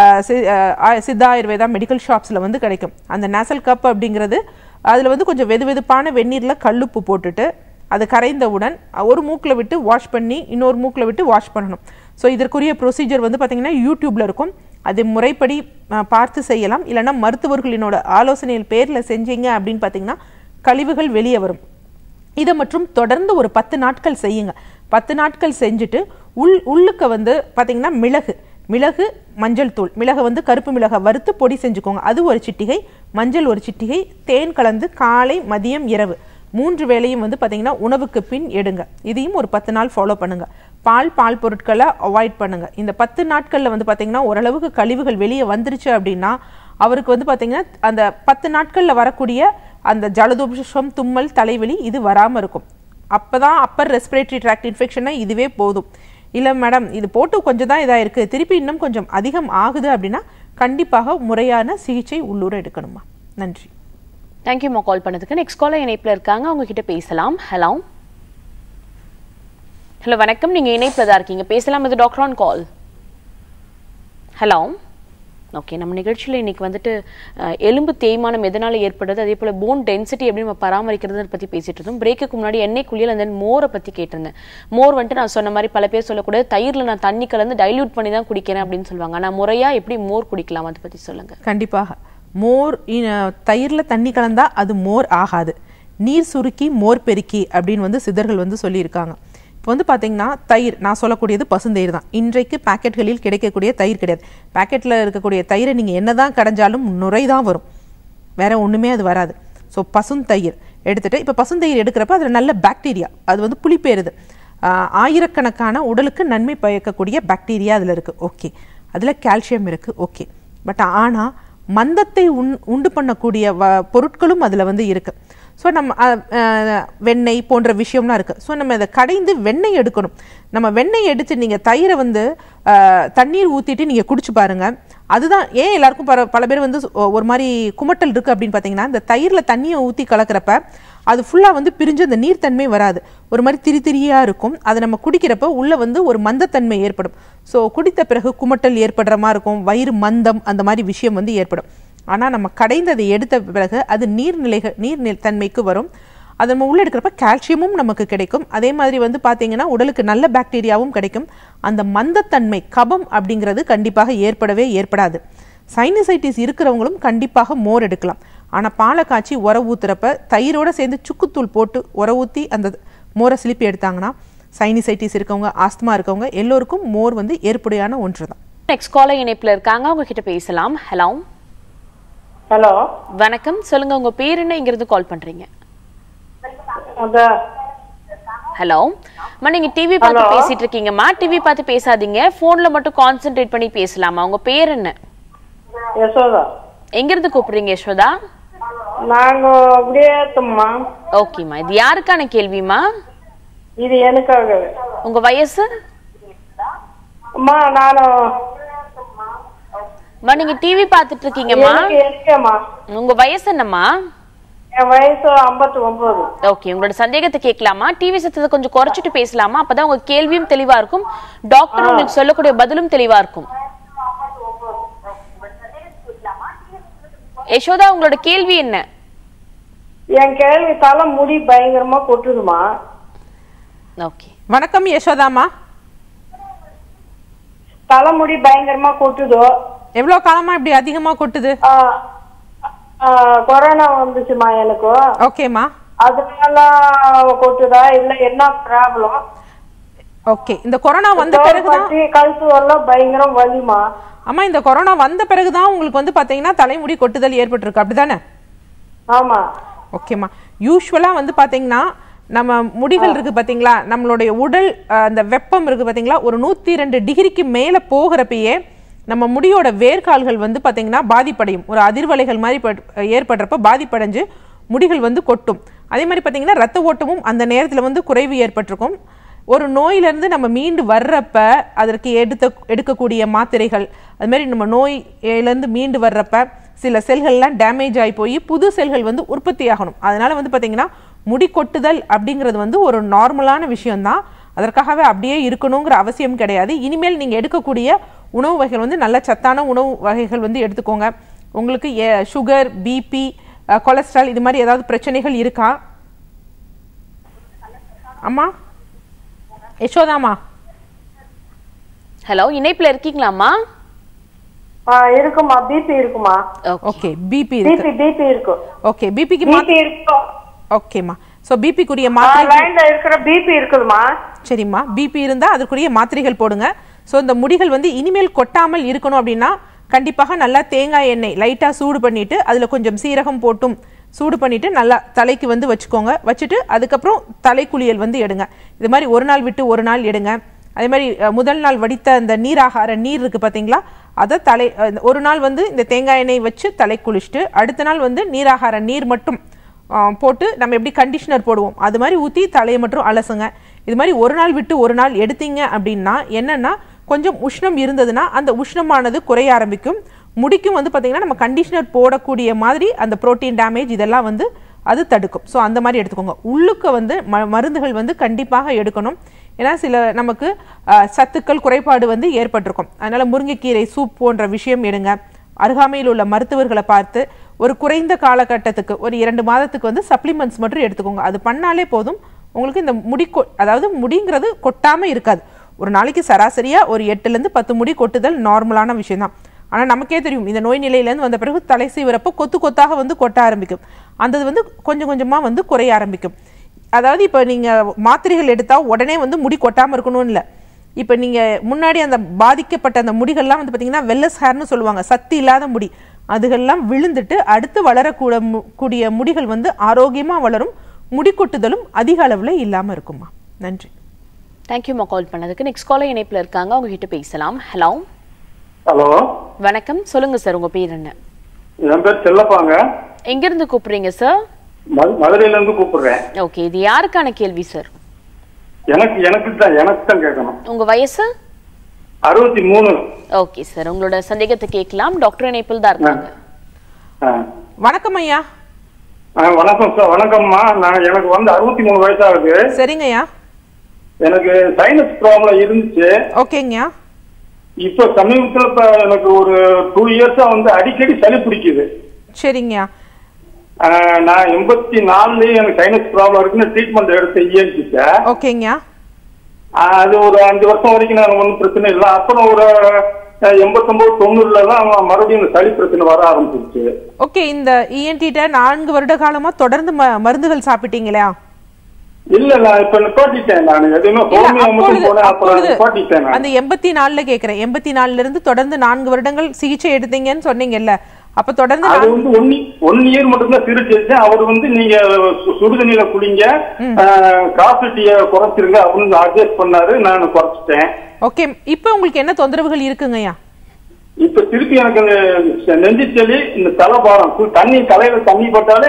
சித்தா ஆயுர்வேதா மெடிக்கல் ஷாப்ஸில் வந்து கிடைக்கும். அந்த நேசல் கப் அப்படிங்கிறது அதில் வந்து கொஞ்சம் வெது வெதுப்பான வெந்நீரில் கல்லுப்பு போட்டுட்டு அது கரைந்தவுடன் ஒரு மூக்கில் விட்டு வாஷ் பண்ணி இன்னொரு மூக்கில் விட்டு வாஷ் பண்ணணும். ஸோ இதற்குரிய ப்ரொசீஜர் வந்து பார்த்திங்கன்னா யூடியூப்பில் இருக்கும். அது முறைப்படி பார்த்து செய்யலாம். இல்லைனா மருத்துவர்களினோட ஆலோசனையில் பேரில் செஞ்சீங்க அப்படின்னு பார்த்தீங்கன்னா கழிவுகள் வெளியே வரும். இதை மற்றும் தொடர்ந்து ஒரு பத்து நாட்கள் செய்யுங்க. பத்து நாட்கள் செஞ்சுட்டு உள் உள்ளுக்க வந்து பார்த்தீங்கன்னா மிளகு மிளகு மஞ்சள் தூள், மிளகை வந்து கருப்பு மிளகை வறுத்து பொடி செஞ்சுக்கோங்க. அது ஒரு சிட்டிகை, மஞ்சள் ஒரு சிட்டிகை, தேன் கலந்து காலை மதியம் இரவு மூன்று வேளையும் வந்து பார்த்தீங்கன்னா உணவுக்கு பின் எடுங்க. இதையும் ஒரு பத்து நாள் ஃபாலோ பண்ணுங்க. பால் பால் பொருட்களை அவாய்ட் பண்ணுங்க. இந்த பத்து நாட்களில் வந்து பார்த்தீங்கன்னா ஓரளவுக்கு கழிவுகள் வெளியே வந்துருச்சு அப்படின்னா அவருக்கு வந்து பார்த்தீங்கன்னா அந்த பத்து நாட்களில் வரக்கூடிய அந்த ஜலதோஷம், தும்மல், தலைவலி இது வராமல் இருக்கும். அப்போ தான் அப்பர் ரெஸ்பிரேட்டரி ட்ராக்ட் இன்ஃபெக்ஷனாக இதுவே போதும். இல்லை மேடம் இது போட்டு கொஞ்சம் தான் இதாக இருக்குது, திருப்பி இன்னும் கொஞ்சம் அதிகம் ஆகுது அப்படின்னா கண்டிப்பாக முறையான சிகிச்சை உள்ளூர எடுக்கணுமா. நன்றி. தேங்க்யூமா கால் பண்ணதுக்கு. நெக்ஸ்ட் காலர் இணைப்பில் இருக்காங்க, அவங்க கிட்ட பேசலாம். ஹலோ ஹலோ வணக்கம், நீங்கள் இணைப்பில் தான் இருக்கீங்க, பேசலாம். இது doctor on call. Hello. Okay, நம்ம நிகழ்ச்சியில் இன்னைக்கு வந்துட்டு எலும்பு தேய்மானம் எதனால் ஏற்படுது, அதே போல் போன் டென்சிட்டி எப்படி நம்ம பராமரிக்கிறத பற்றி பேசிட்டு இருந்தோம். பிரேக்குக்கு முன்னாடி எண்ணெய் குளியல் அந்த மோரை பற்றி கேட்டிருந்தேன். மோர் வந்துட்டு நான் சொன்ன மாதிரி பல பேர் சொல்லக்கூடாது, தயிரில் நான் தண்ணி கலந்து டைல்யூட் பண்ணி தான் குடிக்கிறேன் அப்படின்னு சொல்லுவாங்க. ஆனால் முறையாக எப்படி மோர் குடிக்கலாம் அதை பற்றி சொல்லுங்கள். கண்டிப்பாக மோர் தயிரில் தண்ணி கலந்தா அது மோர் ஆகாது, நீர் சுருக்கி மோர் பெருக்கி அப்படின்னு வந்து சித்தர்கள் வந்து சொல்லியிருக்காங்க. இப்போ வந்து பார்த்தீங்கன்னா தயிர், நான் சொல்லக்கூடியது பசுந்தயிர் தான். இன்றைக்கு பாக்கெட்களில் கிடைக்கக்கூடிய தயிர் கிடையாது. பாக்கெட்டில் இருக்கக்கூடிய தயிரை நீங்கள் என்ன தான் கடைஞ்சாலும் நுரை தான் வரும், வேற ஒன்றுமே அது வராது. ஸோ பசுந்தயிர் எடுத்துகிட்டு இப்போ பசுந்தயிர் எடுக்கிறப்ப அதில் நல்ல பாக்டீரியா, அது வந்து புளிப்பேறுது, ஆயிரக்கணக்கான உடலுக்கு நன்மை பயக்கக்கூடிய பாக்டீரியா அதில் இருக்குது. ஓகே, அதில் கால்சியம் இருக்குது. ஓகே, பட் ஆனால் மந்தத்தை உண் உண்டு பண்ணக்கூடிய வ பொருட்களும் அதில் வந்து இருக்குது. ஸோ நம்ம வெண்ணெய் போன்ற விஷயம்லாம் இருக்குது. ஸோ நம்ம இதை கடைந்து வெண்ணெய் எடுக்கணும். நம்ம வெண்ணெய் எடுத்து நீங்கள் தயிரை வந்து தண்ணீர் ஊற்றிட்டு நீங்கள் குடிச்சு பாருங்கள். அதுதான் ஏன் எல்லாருக்கும் பல பல பேர் வந்து ஒரு மாதிரி குமட்டல் இருக்குது அப்படின்னு பார்த்தீங்கன்னா, இந்த தயிரில் தண்ணியை ஊற்றி கலக்கிறப்ப அது ஃபுல்லாக வந்து பிரிஞ்சு அந்த நீர்த்தன்மை வராது, ஒரு மாதிரி திரி திரியாக இருக்கும். அதை நம்ம குடிக்கிறப்ப உள்ளே வந்து ஒரு மந்தத்தன்மை ஏற்படும். ஸோ குடித்த பிறகு குமட்டல் ஏற்படுற மாதிரி இருக்கும், வயிறு மந்தம் அந்த மாதிரி விஷயம் வந்து ஏற்படும். ஆனால் நம்ம கடைந்ததை எடுத்த பிறகு அது நீர்நிலைகள் நீர் தன்மைக்கு வரும். அது நம்ம உள்ளே எடுக்கிறப்ப கால்சியமும் நமக்கு கிடைக்கும். அதே மாதிரி வந்து பார்த்தீங்கன்னா உடலுக்கு நல்ல பாக்டீரியாவும் கிடைக்கும். அந்த மந்தத்தன்மை கபம் அப்படிங்கிறது கண்டிப்பாக ஏற்படவே ஏற்படாது. சைனசைட்டிஸ் இருக்கிறவங்களும் கண்டிப்பாக மோர் எடுக்கலாம். ஆனால் பாலை காய்ச்சி உர ஊற்றுறப்ப தயிரோடு சேர்ந்து சுக்குத்தூள் போட்டு உர ஊற்றி அந்த மோரை சிலிப்பி எடுத்தாங்கன்னா சைனசைட்டிஸ் இருக்கவங்க, ஆஸ்துமா இருக்கவங்க எல்லோருக்கும் மோர் வந்து ஏற்புடையான ஒன்று தான். நெக்ஸ்ட் காலர் இணைப்பில் இருக்காங்க, அவங்க கிட்ட பேசலாம். ஹலோ ஹலோ வணக்கம், சொல்லுங்க உங்க பேர் என்ன, இங்கிருந்து கால் பண்றீங்க? ஹலோ அம்மா, நீங்க டிவி பார்த்து பேசிட்டு இருக்கீங்கம்மா, டிவி பார்த்து பேசாதீங்க, போன்ல மட்டும் கான்சென்ட்ரேட் பண்ணி பேசலாமா. உங்க பேர் என்ன? யசோதா. எங்க இருந்து கூப்பிடுறீங்க யசோதா? நாங்க அப்படியே தம்மா. ஓகேம்மா, இது யாருக்கான கேள்விமா? இது எனக்காக. உங்க வயசு? அம்மா நானு அம்மா நீங்க டிவி பார்த்துட்டு இருக்கீங்கம்மா, உங்க வயசு என்னம்மா? என் வயசு ஐம்பத்தி ஒன்பது. ஓகே, உங்களோட சந்தேகத்தை கேட்கலாமா? டிவி சத்தத்தை கொஞ்சம் குறைச்சிட்டு பேசலாமா? அப்பதான் உங்க கேள்வியும் தெளிவா இருக்கும், டாக்டர் உங்களுக்கு சொல்லக்கூடிய பதிலும் தெளிவா இருக்கும். யசோதா, உங்களோட கேள்வி என்ன? என் கேள்வி தலை முடி பயங்கரமா கொட்டுதுமா. ஓகே, வணக்கம் யசோதாமா. தலைமுடி பயங்கரமா கொட்டுதோ? எவ்வளவு காலமா இப்படி அதிகமா கொட்டுது? கொரோனா வந்துச்சுமா எனக்கு. ஓகேமா, அதனால கொட்டுதா இல்ல என்ன ப்ராப்ளம்? ஓகே, இந்த கொரோனா வந்த பிறகுதான் கழுத்து எல்லாம் பயங்கரம் வலிமா. ஆமா, இந்த கொரோனா வந்த பிறகுதான் உங்களுக்கு வந்து பாத்தீங்கன்னா தலைமுடி கொட்டுதல் ஏற்பட்டிருக்கு, அப்படிதானே? ஆமா. ஓகேமா, யூஸ்வலா வந்து பாத்தீங்கன்னா நம்ம முடிகள் இருக்கு பாத்தீங்களா, நம்மளுடைய உடல் அந்த வெப்பம் இருக்கு பாத்தீங்களா, ஒரு நூத்தி ரெண்டு டிகிரிக்கு மேல போகிறப்பயே நம்ம முடியோட வேர்கால்கள் வந்து பாத்தீங்கன்னா பாதிப்படையும். ஒரு அதிர்வலைகள் மாதிரி ஏற்படுறப்ப பாதிப்படைஞ்சு முடிகள் வந்து கொட்டும். அதே மாதிரி பாத்தீங்கன்னா ரத்த ஓட்டமும் அந்த நேரத்தில் வந்து குறைவு ஏற்பட்டிருக்கும். ஒரு நோயிலிருந்து நம்ம மீண்டு வர்றப்ப அதற்கு எடுத்த எடுக்கக்கூடிய மாத்திரைகள், அது மாதிரி நம்ம நோயிலேருந்து மீண்டு வர்றப்ப சில செல்கள்லாம் டேமேஜ் ஆகி போய் புது செல்கள் வந்து உற்பத்தி ஆகணும். அதனால வந்து பார்த்தீங்கன்னா முடி கொட்டுதல் அப்படிங்கிறது வந்து ஒரு நார்மலான விஷயம்தான். அதற்காகவே அப்படியே இருக்கணுங்கிற அவசியம் கிடையாது. இனிமேல் நீங்கள் எடுக்கக்கூடிய உணவு வகைகள் வந்து நல்ல சத்தான உணவு வகைகள் வந்து எடுத்துக்கோங்க. உங்களுக்கு சுகர், பிபி, கொலஸ்ட்ரால் இது மாதிரி ஏதாவது பிரச்சனைகள் இருக்கா அம்மா? யசோதாமா, ஹலோ, இணைப்புல இருக்கீங்களாம்மா? இருக்குமா, பிபி இருக்குமா? ஓகே, பிபி இருக்கு. பிபி இருக்கு. ஓகே, பிபிக்கு பிபி இருக்கு. ஓகேமா, சோ பிபிக்குரிய மாத்திரை லைன்ல இருக்கிற பிபி இருக்குமா? சரிம்மா, பிபி இருந்தா அதுக்குரிய மாத்திரைகள் போடுங்க. சோ இந்த முடிகள் வந்து இனிமேல் கொட்டாமல் இருக்கணும் அப்படின்னா கண்டிப்பாக நல்லா தேங்காய் எண்ணெய் லைட்டா சூடு பண்ணிட்டு அதுல கொஞ்சம் சீரகம் போட்டும் சூடு பண்ணிட்டு நல்லா தலைக்கு வந்து வச்சுக்கோங்க. வச்சுட்டு அதுக்கப்புறம் தலைக்குளியல் வந்து எடுங்க. இது மாதிரி ஒரு நாள் விட்டு ஒரு நாள் எடுங்க. அதே மாதிரி முதல் நாள் வடித்த அந்த நீராகார நீர் இருக்கு பாத்தீங்களா, அதை தலை ஒரு நாள் வந்து இந்த தேங்காய் எண்ணெய் வச்சு தலை குளிச்சுட்டு அடுத்த நாள் வந்து நீராகார நீர் மட்டும் போட்டு நம்ம எப்படி கண்டிஷனர் போடுவோம் அது மாதிரி ஊற்றி தலையை மட்டும் அலசுங்க. இது மாதிரி ஒரு நாள் விட்டு ஒரு நாள் எடுத்தீங்க அப்படின்னா என்னன்னா கொஞ்சம் உஷ்ணம் இருந்ததுன்னா அந்த உஷ்ணமானது குறைய ஆரம்பிக்கும். முடிக்கும் வந்து பார்த்தீங்கன்னா நம்ம கண்டிஷனர் போடக்கூடிய மாதிரி அந்த புரோட்டீன் டேமேஜ் இதெல்லாம் வந்து அது தடுக்கும். ஸோ அந்த மாதிரி எடுத்துக்கோங்க. உள்ளுக்கு வந்து ம மருந்துகள் வந்து கண்டிப்பாக எடுக்கணும். ஏன்னா சில நமக்கு சத்துக்கள் குறைபாடு வந்து ஏற்பட்டிருக்கும். அதனால் முருங்கைக்கீரை சூப் போன்ற விஷயம் எடுங்க. அருகாமையில் உள்ள மருத்துவர்களை பார்த்து ஒரு குறைந்த காலகட்டத்துக்கு ஒரு இரண்டு மாதத்துக்கு வந்து சப்ளிமெண்ட்ஸ் மட்டும் எடுத்துக்கோங்க. அது பண்ணாலே போதும். உங்களுக்கு இந்த முடி கொ அதாவது முடிங்கிறது கொட்டாமல் இருக்காது. ஒரு நாளைக்கு சராசரியாக ஒரு எட்டுலேருந்து பத்து முடி கொட்டுதல் நார்மலான விஷயம் தான். ஆனால் நமக்கே தெரியும் இந்த நோய் நிலையிலேருந்து வந்த பிறகு தலை சீவிரப்போ கொத்து கொத்தாக வந்து கொட்ட ஆரம்பிக்கும். அந்த வந்து கொஞ்சம் கொஞ்சமாக வந்து குறைய ஆரம்பிக்கும். அதாவது இப்போ நீங்கள் மாத்திரைகள் எடுத்தால் உடனே வந்து முடி கொட்டாமல் இருக்கணும்னு இல்லை. இப்போ நீங்கள் முன்னாடி அந்த பாதிக்கப்பட்ட அந்த முடிகள்லாம் வந்து பார்த்தீங்கன்னா வெல்லஸ் ஹேர்னு சொல்லுவாங்க, சத்து இல்லாத முடி. அதுகள்லாம் விழுந்துட்டு அடுத்து வளரக்கூட கூடிய முடிகள் வந்து ஆரோக்கியமாக வளரும். முடி கொட்டுதலும் அதிக அளவில் இல்லாமல் இருக்குமா. நன்றி. தேங்க்யூமா கால் பண்ணதுக்கு. நெக்ஸ்ட் காலர் இணைப்பில் இருக்காங்க, அவங்க கிட்ட பேசலாம். ஹலோ ஹலோ வணக்கம், சொல்லுங்க சார், உங்க பேர் என்ன? என் பேர் செல்லப்பாங்க. எங்க இருந்து கூப்பிடுறீங்க சார்? மதுரையில இருந்து கூப்பிடுறேன். ஓகே, இது யாருக்கான கேள்வி சார்? எனக்கு எனக்கு தான் எனக்கு தான் கேட்கணும். உங்க வயசு? அறுபத்தி மூணு. ஓகே சார், உங்களோட சந்தேகத்தை கேட்கலாம். டாக்டர் இணைப்பில் தான் இருக்காங்க. வணக்கம் ஐயா. வணக்கம் சார். வணக்கம்மா. நான் எனக்கு வந்து அறுபத்தி மூணு வயசு ஆகுது. சரிங்க ஐயா. எனக்கு சைனஸ் ப்ராப்ளம் இருந்துச்சு. ஓகேங்க. இப்ப சமீபத்துல இப்ப எனக்கு ஒரு டூ இயர்ஸா வந்து அடிக்கடி சளி பிடிக்குது. சரிங்க. நான் எண்பத்தி நாலுலயே எனக்கு சைனஸ் ப்ராப்ளம் இருக்குன்னு ட்ரீட்மெண்ட் எடுத்து இயற்கிட்ட. ஓகேங்க. அது ஒரு அஞ்சு வருஷம் வரைக்கும் நான் ஒன்றும் பிரச்சனை இல்லை. அப்புறம் ஒரு எண்பத்தொன்பது தொண்ணூறுல தான் மறுபடியும் இந்த சளி பிரச்சனை வர ஆரம்பிச்சிருச்சு. ஓகே, இந்த இஎன்டிட்ட நான்கு வருட காலமா தொடர்ந்து மருந்துகள் சாப்பிட்டீங்களா? இல்ல, நான் இப்ப நிப்பாட்டிட்டேன். நான் எதுவுமே ஹோமியோ மட்டும் போனேன், அப்புறம் நிப்பாட்டிட்டேன். அந்த எண்பத்தி நாலுல கேக்குறேன், எண்பத்தி நாலுல இருந்து தொடர்ந்து நான்கு வருடங்கள் சிகிச்சை எடுத்தீங்கன்னு சொன்னீங்கல்ல, அப்ப தொடர்ந்து அது வந்து ஒன் ஒன் இயர் மட்டும் தான் சிகிச்சை எடுத்தேன். அவர் வந்து நீங்க சுடுதண்ணில குடிங்க, காஃபி டீயை குறைச்சிருங்க அப்படின்னு அட்ஜஸ்ட் பண்ணாரு. நான் குறைச்சிட்டேன். ஓகே, இப்ப உங்களுக்கு என்ன தொந்தரவுகள் இருக்குங்கய்யா? இப்ப திருப்பி எனக்கு நெஞ்சு சளி, இந்த தலைபாரம், தண்ணி தலையில தண்ணி பட்டாலே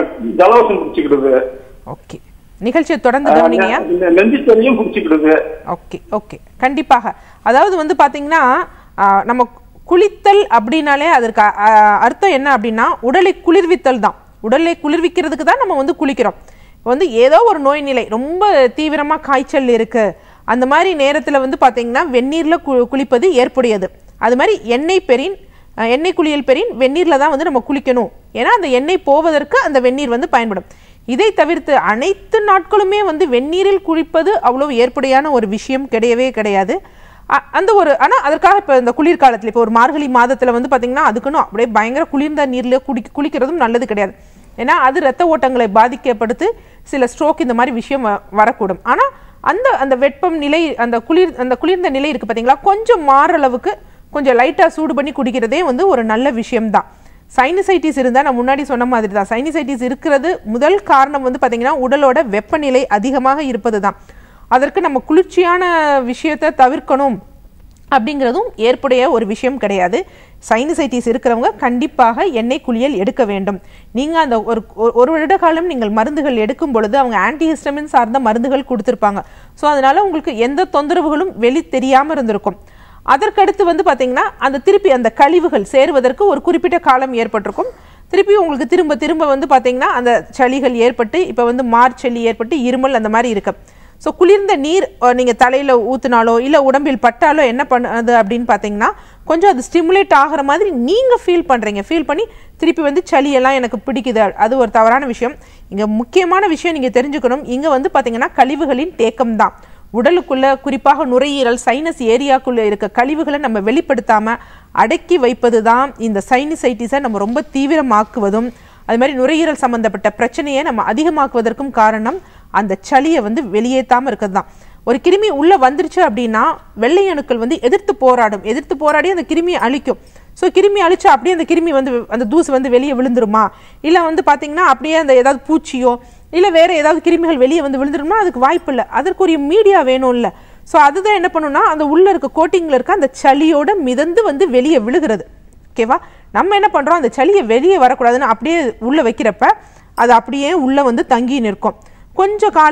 ஜலவசம் பிடிச்சிக்கிடுது. ஓகே, நிகழ்ச்சியை தொடர்ந்து கவனிங்க. இந்த நெஞ்சு சளியும் பிடிச்சிக்கிடுது. ஓகே ஓகே கண்டிப்பாக. அதாவது வந்து பாத்தீங்கன்னா நம்ம குளித்தல் அப்படின்னாலே அதற்கு அர்த்தம் என்ன அப்படின்னா உடலை குளிர்வித்தல் தான். உடலை குளிர்விக்கிறதுக்கு தான் நம்ம வந்து குளிக்கிறோம். இப்போ வந்து ஏதோ ஒரு நோய் நிலை ரொம்ப தீவிரமாக காய்ச்சல் இருக்கு, அந்த மாதிரி நேரத்தில் வந்து பார்த்தீங்கன்னா வெந்நீரில் கு குளிப்பது ஏற்புடையது. அது மாதிரி எண்ணெய் பெரின் எண்ணெய் குளியல் பெரின் வெந்நீரில் தான் வந்து நம்ம குளிக்கணும். ஏன்னா அந்த எண்ணெய் போவதற்கு அந்த வெந்நீர் வந்து பயன்படும். இதை தவிர்த்து அனைத்து நாட்களுமே வந்து வெந்நீரில் குளிப்பது அவ்வளோ ஏற்புடையான ஒரு விஷயம் கிடையவே கிடையாது. அந்த ஒரு ஆனால் அதற்காக இப்போ இந்த குளிர்காலத்தில் இப்போ ஒரு மார்கழி மாதத்தில் வந்து பார்த்திங்கன்னா அதுக்குன்னு அப்படியே பயங்கர குளிர்ந்த நீரில் குடி குளிக்கிறதும் நல்லது கிடையாது. ஏன்னா அது இரத்த ஓட்டங்களை பாதிக்கப்படுத்து சில ஸ்ட்ரோக் இந்த மாதிரி விஷயம் வரக்கூடும். ஆனால் அந்த அந்த வெப்பம் நிலை, அந்த குளிர் அந்த குளிர்ந்த நிலை இருக்குது பார்த்தீங்களா, கொஞ்சம் மாறளவுக்கு கொஞ்சம் லைட்டாக சூடு பண்ணி குடிக்கிறதே வந்து ஒரு நல்ல விஷயம்தான். சைனசைட்டிஸ் இருந்தால் நான் முன்னாடி சொன்ன மாதிரி தான். சைனசைட்டிஸ் இருக்கிறது முதல் காரணம் வந்து பார்த்திங்கன்னா உடலோட வெப்பநிலை அதிகமாக இருப்பது தான். அதற்கு நம்ம குளிர்ச்சியான விஷயத்தை தவிர்க்கணும் அப்படிங்கிறதும் ஏற்புடைய ஒரு விஷயம் கிடையாது. சைனசைட்டிஸ் இருக்கிறவங்க கண்டிப்பாக எண்ணெய் குளியல் எடுக்க வேண்டும். நீங்கள் அந்த ஒரு ஒரு வருட காலம் நீங்கள் மருந்துகள் எடுக்கும் பொழுது அவங்க ஆன்டிஹிஸ்டமின் சார்ந்த மருந்துகள் கொடுத்துருப்பாங்க. ஸோ அதனால உங்களுக்கு எந்த தொந்தரவுகளும் வெளி தெரியாமல் இருந்திருக்கும். அதற்கடுத்து வந்து பார்த்தீங்கன்னா அந்த திருப்பி அந்த கழிவுகள் சேருவதற்கு ஒரு குறிப்பிட்ட காலம் ஏற்பட்டிருக்கும். திருப்பி உங்களுக்கு திரும்ப திரும்ப வந்து பார்த்தீங்கன்னா அந்த சளிகள் ஏற்பட்டு இப்போ வந்து மார்ச்சளி ஏற்பட்டு இருமல் அந்த மாதிரி இருக்கு. ஸோ குளிர்ந்த நீர் நீங்கள் தலையில் ஊற்றினாலோ இல்லை உடம்பில் பட்டாலோ என்ன பண்ணுது அப்படின்னு பார்த்தீங்கன்னா கொஞ்சம் அது ஸ்டிமுலேட் ஆகிற மாதிரி நீங்கள் ஃபீல் பண்ணுறீங்க. ஃபீல் பண்ணி திருப்பி வந்து சளியெல்லாம் எனக்கு பிடிக்குது, அது ஒரு தவறான விஷயம். இங்கே முக்கியமான விஷயம் நீங்கள் தெரிஞ்சுக்கணும், இங்கே வந்து பார்த்தீங்கன்னா கழிவுகளின் தேக்கம் தான். உடலுக்குள்ள குறிப்பாக நுரையீரல் சைனஸ் ஏரியாக்குள்ளே இருக்க கழிவுகளை நம்ம வெளிப்படுத்தாமல் அடக்கி வைப்பது தான் இந்த சைனசைட்டிஸை நம்ம ரொம்ப தீவிரமாக்குவதும் அது மாதிரி நுரையீரல் சம்பந்தப்பட்ட பிரச்சனையை நம்ம அதிகமாக்குவதற்கும் காரணம் அந்த சளியை வந்து வெளியேற்றாமல் இருக்கிறது தான். ஒரு கிருமி உள்ளே வந்துருச்சு அப்படின்னா வெள்ளை அணுக்கள் வந்து எதிர்த்து போராடும், எதிர்த்து போராடி அந்த கிருமியை அழிக்கும். ஸோ கிருமி அழிச்சா அப்படியே அந்த கிருமி வந்து அந்த தூசு வந்து வெளியே விழுந்துருமா, இல்லை வந்து பார்த்தீங்கன்னா அப்படியே அந்த ஏதாவது பூச்சியோ இல்லை வேறு ஏதாவது கிருமிகள் வெளியே வந்து விழுந்துருமா, அதுக்கு வாய்ப்பு இல்லை. அதற்குரிய மீடியா வேணும் இல்லை. ஸோ அதுதான் என்ன பண்ணுன்னா அந்த உள்ளே இருக்க கோட்டிங்கில் இருக்க அந்த சளியோட மிதந்து வந்து வெளியே விழுகிறது. ஓகேவா? நம்ம என்ன பண்ணுறோம், அந்த சளியை வெளியே வரக்கூடாதுன்னு அப்படியே உள்ளே வைக்கிறப்ப அது அப்படியே உள்ளே வந்து தங்கி நிற்கும். கொஞ்ச காலம்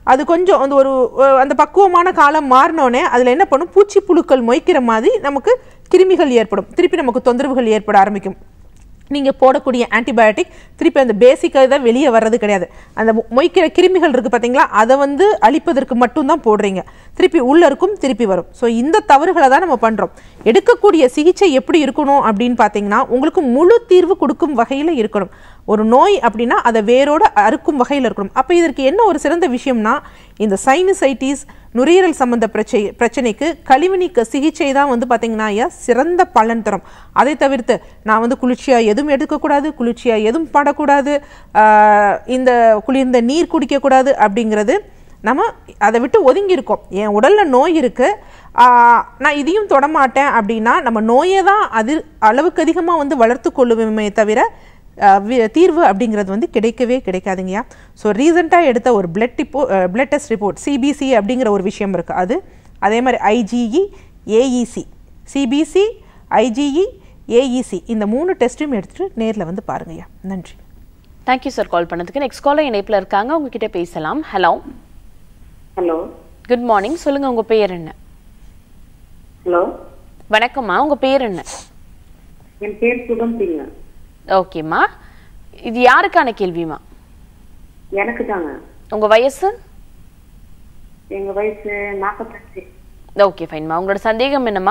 அது கொஞ்சம் அந்த ஒரு அந்த பக்குவமான காலம் மாறினோடனே அதில் என்ன பண்ணும், பூச்சி புழுக்கள் மொய்க்கிற மாதிரி நமக்கு கிருமிகள் ஏற்படும், திருப்பி நமக்கு தொந்தரவுகள் ஏற்பட ஆரம்பிக்கும். நீங்கள் போடக்கூடிய ஆன்டிபயோட்டிக் திருப்பி அந்த பேசிக்காக தான் வெளியே வர்றது கிடையாது. அந்த மொய்க்கிற கிருமிகள் இருக்குது பார்த்தீங்களா, அதை வந்து அழிப்பதற்கு மட்டும்தான் போடுறீங்க, திருப்பி உள்ளே இருக்கும் திருப்பி வரும். ஸோ இந்த தவறுகளை தான் நம்ம பண்ணுறோம். எடுக்கக்கூடிய சிகிச்சை எப்படி இருக்கணும் அப்படின்னு பார்த்தீங்கன்னா, உங்களுக்கு முழு தீர்வு கொடுக்கும் வகையில் இருக்கணும். ஒரு நோய் அப்படின்னா அதை வேரோடு அறுக்கும் வகையில் இருக்கணும். அப்போ இதற்கு என்ன ஒரு சிறந்த விஷயம்னா, இந்த சைனசைட்டிஸ் நுரையீரல் சம்பந்த பிரச்சனை பிரச்சனைக்கு கழிவு நீக்க சிகிச்சை தான் வந்து பார்த்தீங்கன்னா ஐயா சிறந்த பலன் தரும். அதை தவிர்த்து நான் வந்து குளிர்ச்சியாக எதுவும் எடுக்கக்கூடாது, குளிர்ச்சியாக எதுவும் படக்கூடாது, இந்த குளிர்ந்த நீர் குடிக்கக்கூடாது அப்படிங்கிறது நம்ம அதை விட்டு ஒதுங்கி இருக்கோம். என் உடலில் நோய் இருக்குது, நான் இதையும் தொடமாட்டேன் அப்படின்னா நம்ம நோயை தான் அது அளவுக்கு அதிகமாக வந்து வளர்த்து கொள்ளுமே தவிர தீர்வு அப்படிங்கிறது வந்து கிடைக்கவே கிடைக்காதுங்கய்யா. ஸோ ரீசெண்டாக எடுத்த ஒரு பிளட் டிப்போ பிளட் டெஸ்ட் ரிப்போர்ட் சிபிசி அப்படிங்கிற ஒரு விஷயம் இருக்குது. அது அதே மாதிரி IgE AEC CBC IgE AEC இந்த மூணு டெஸ்ட்டும் எடுத்துகிட்டு நேரில் வந்து பாருங்கய்யா. நன்றி. தேங்க்யூ சார் கால் பண்ணதுக்கு. நெக்ஸ்ட் காலர் இணைப்பில் இருக்காங்க, உங்ககிட்ட பேசலாம். ஹலோ ஹலோ குட் மார்னிங், சொல்லுங்கள் உங்கள் பேர் என்ன? ஹலோ வணக்கம்மா, உங்கள் பேர் என்ன? என் பேர் சுகந்திங்க. ஓகேம்மா, இது யாருக்கான கேள்விமா? எனக்கு தாங்க. உங்க வயசு? எங்க வயசு நாற்பத்தஞ்சு. ஓகே ஃபைன்மா, உங்களோட சந்தேகம் என்னம்மா?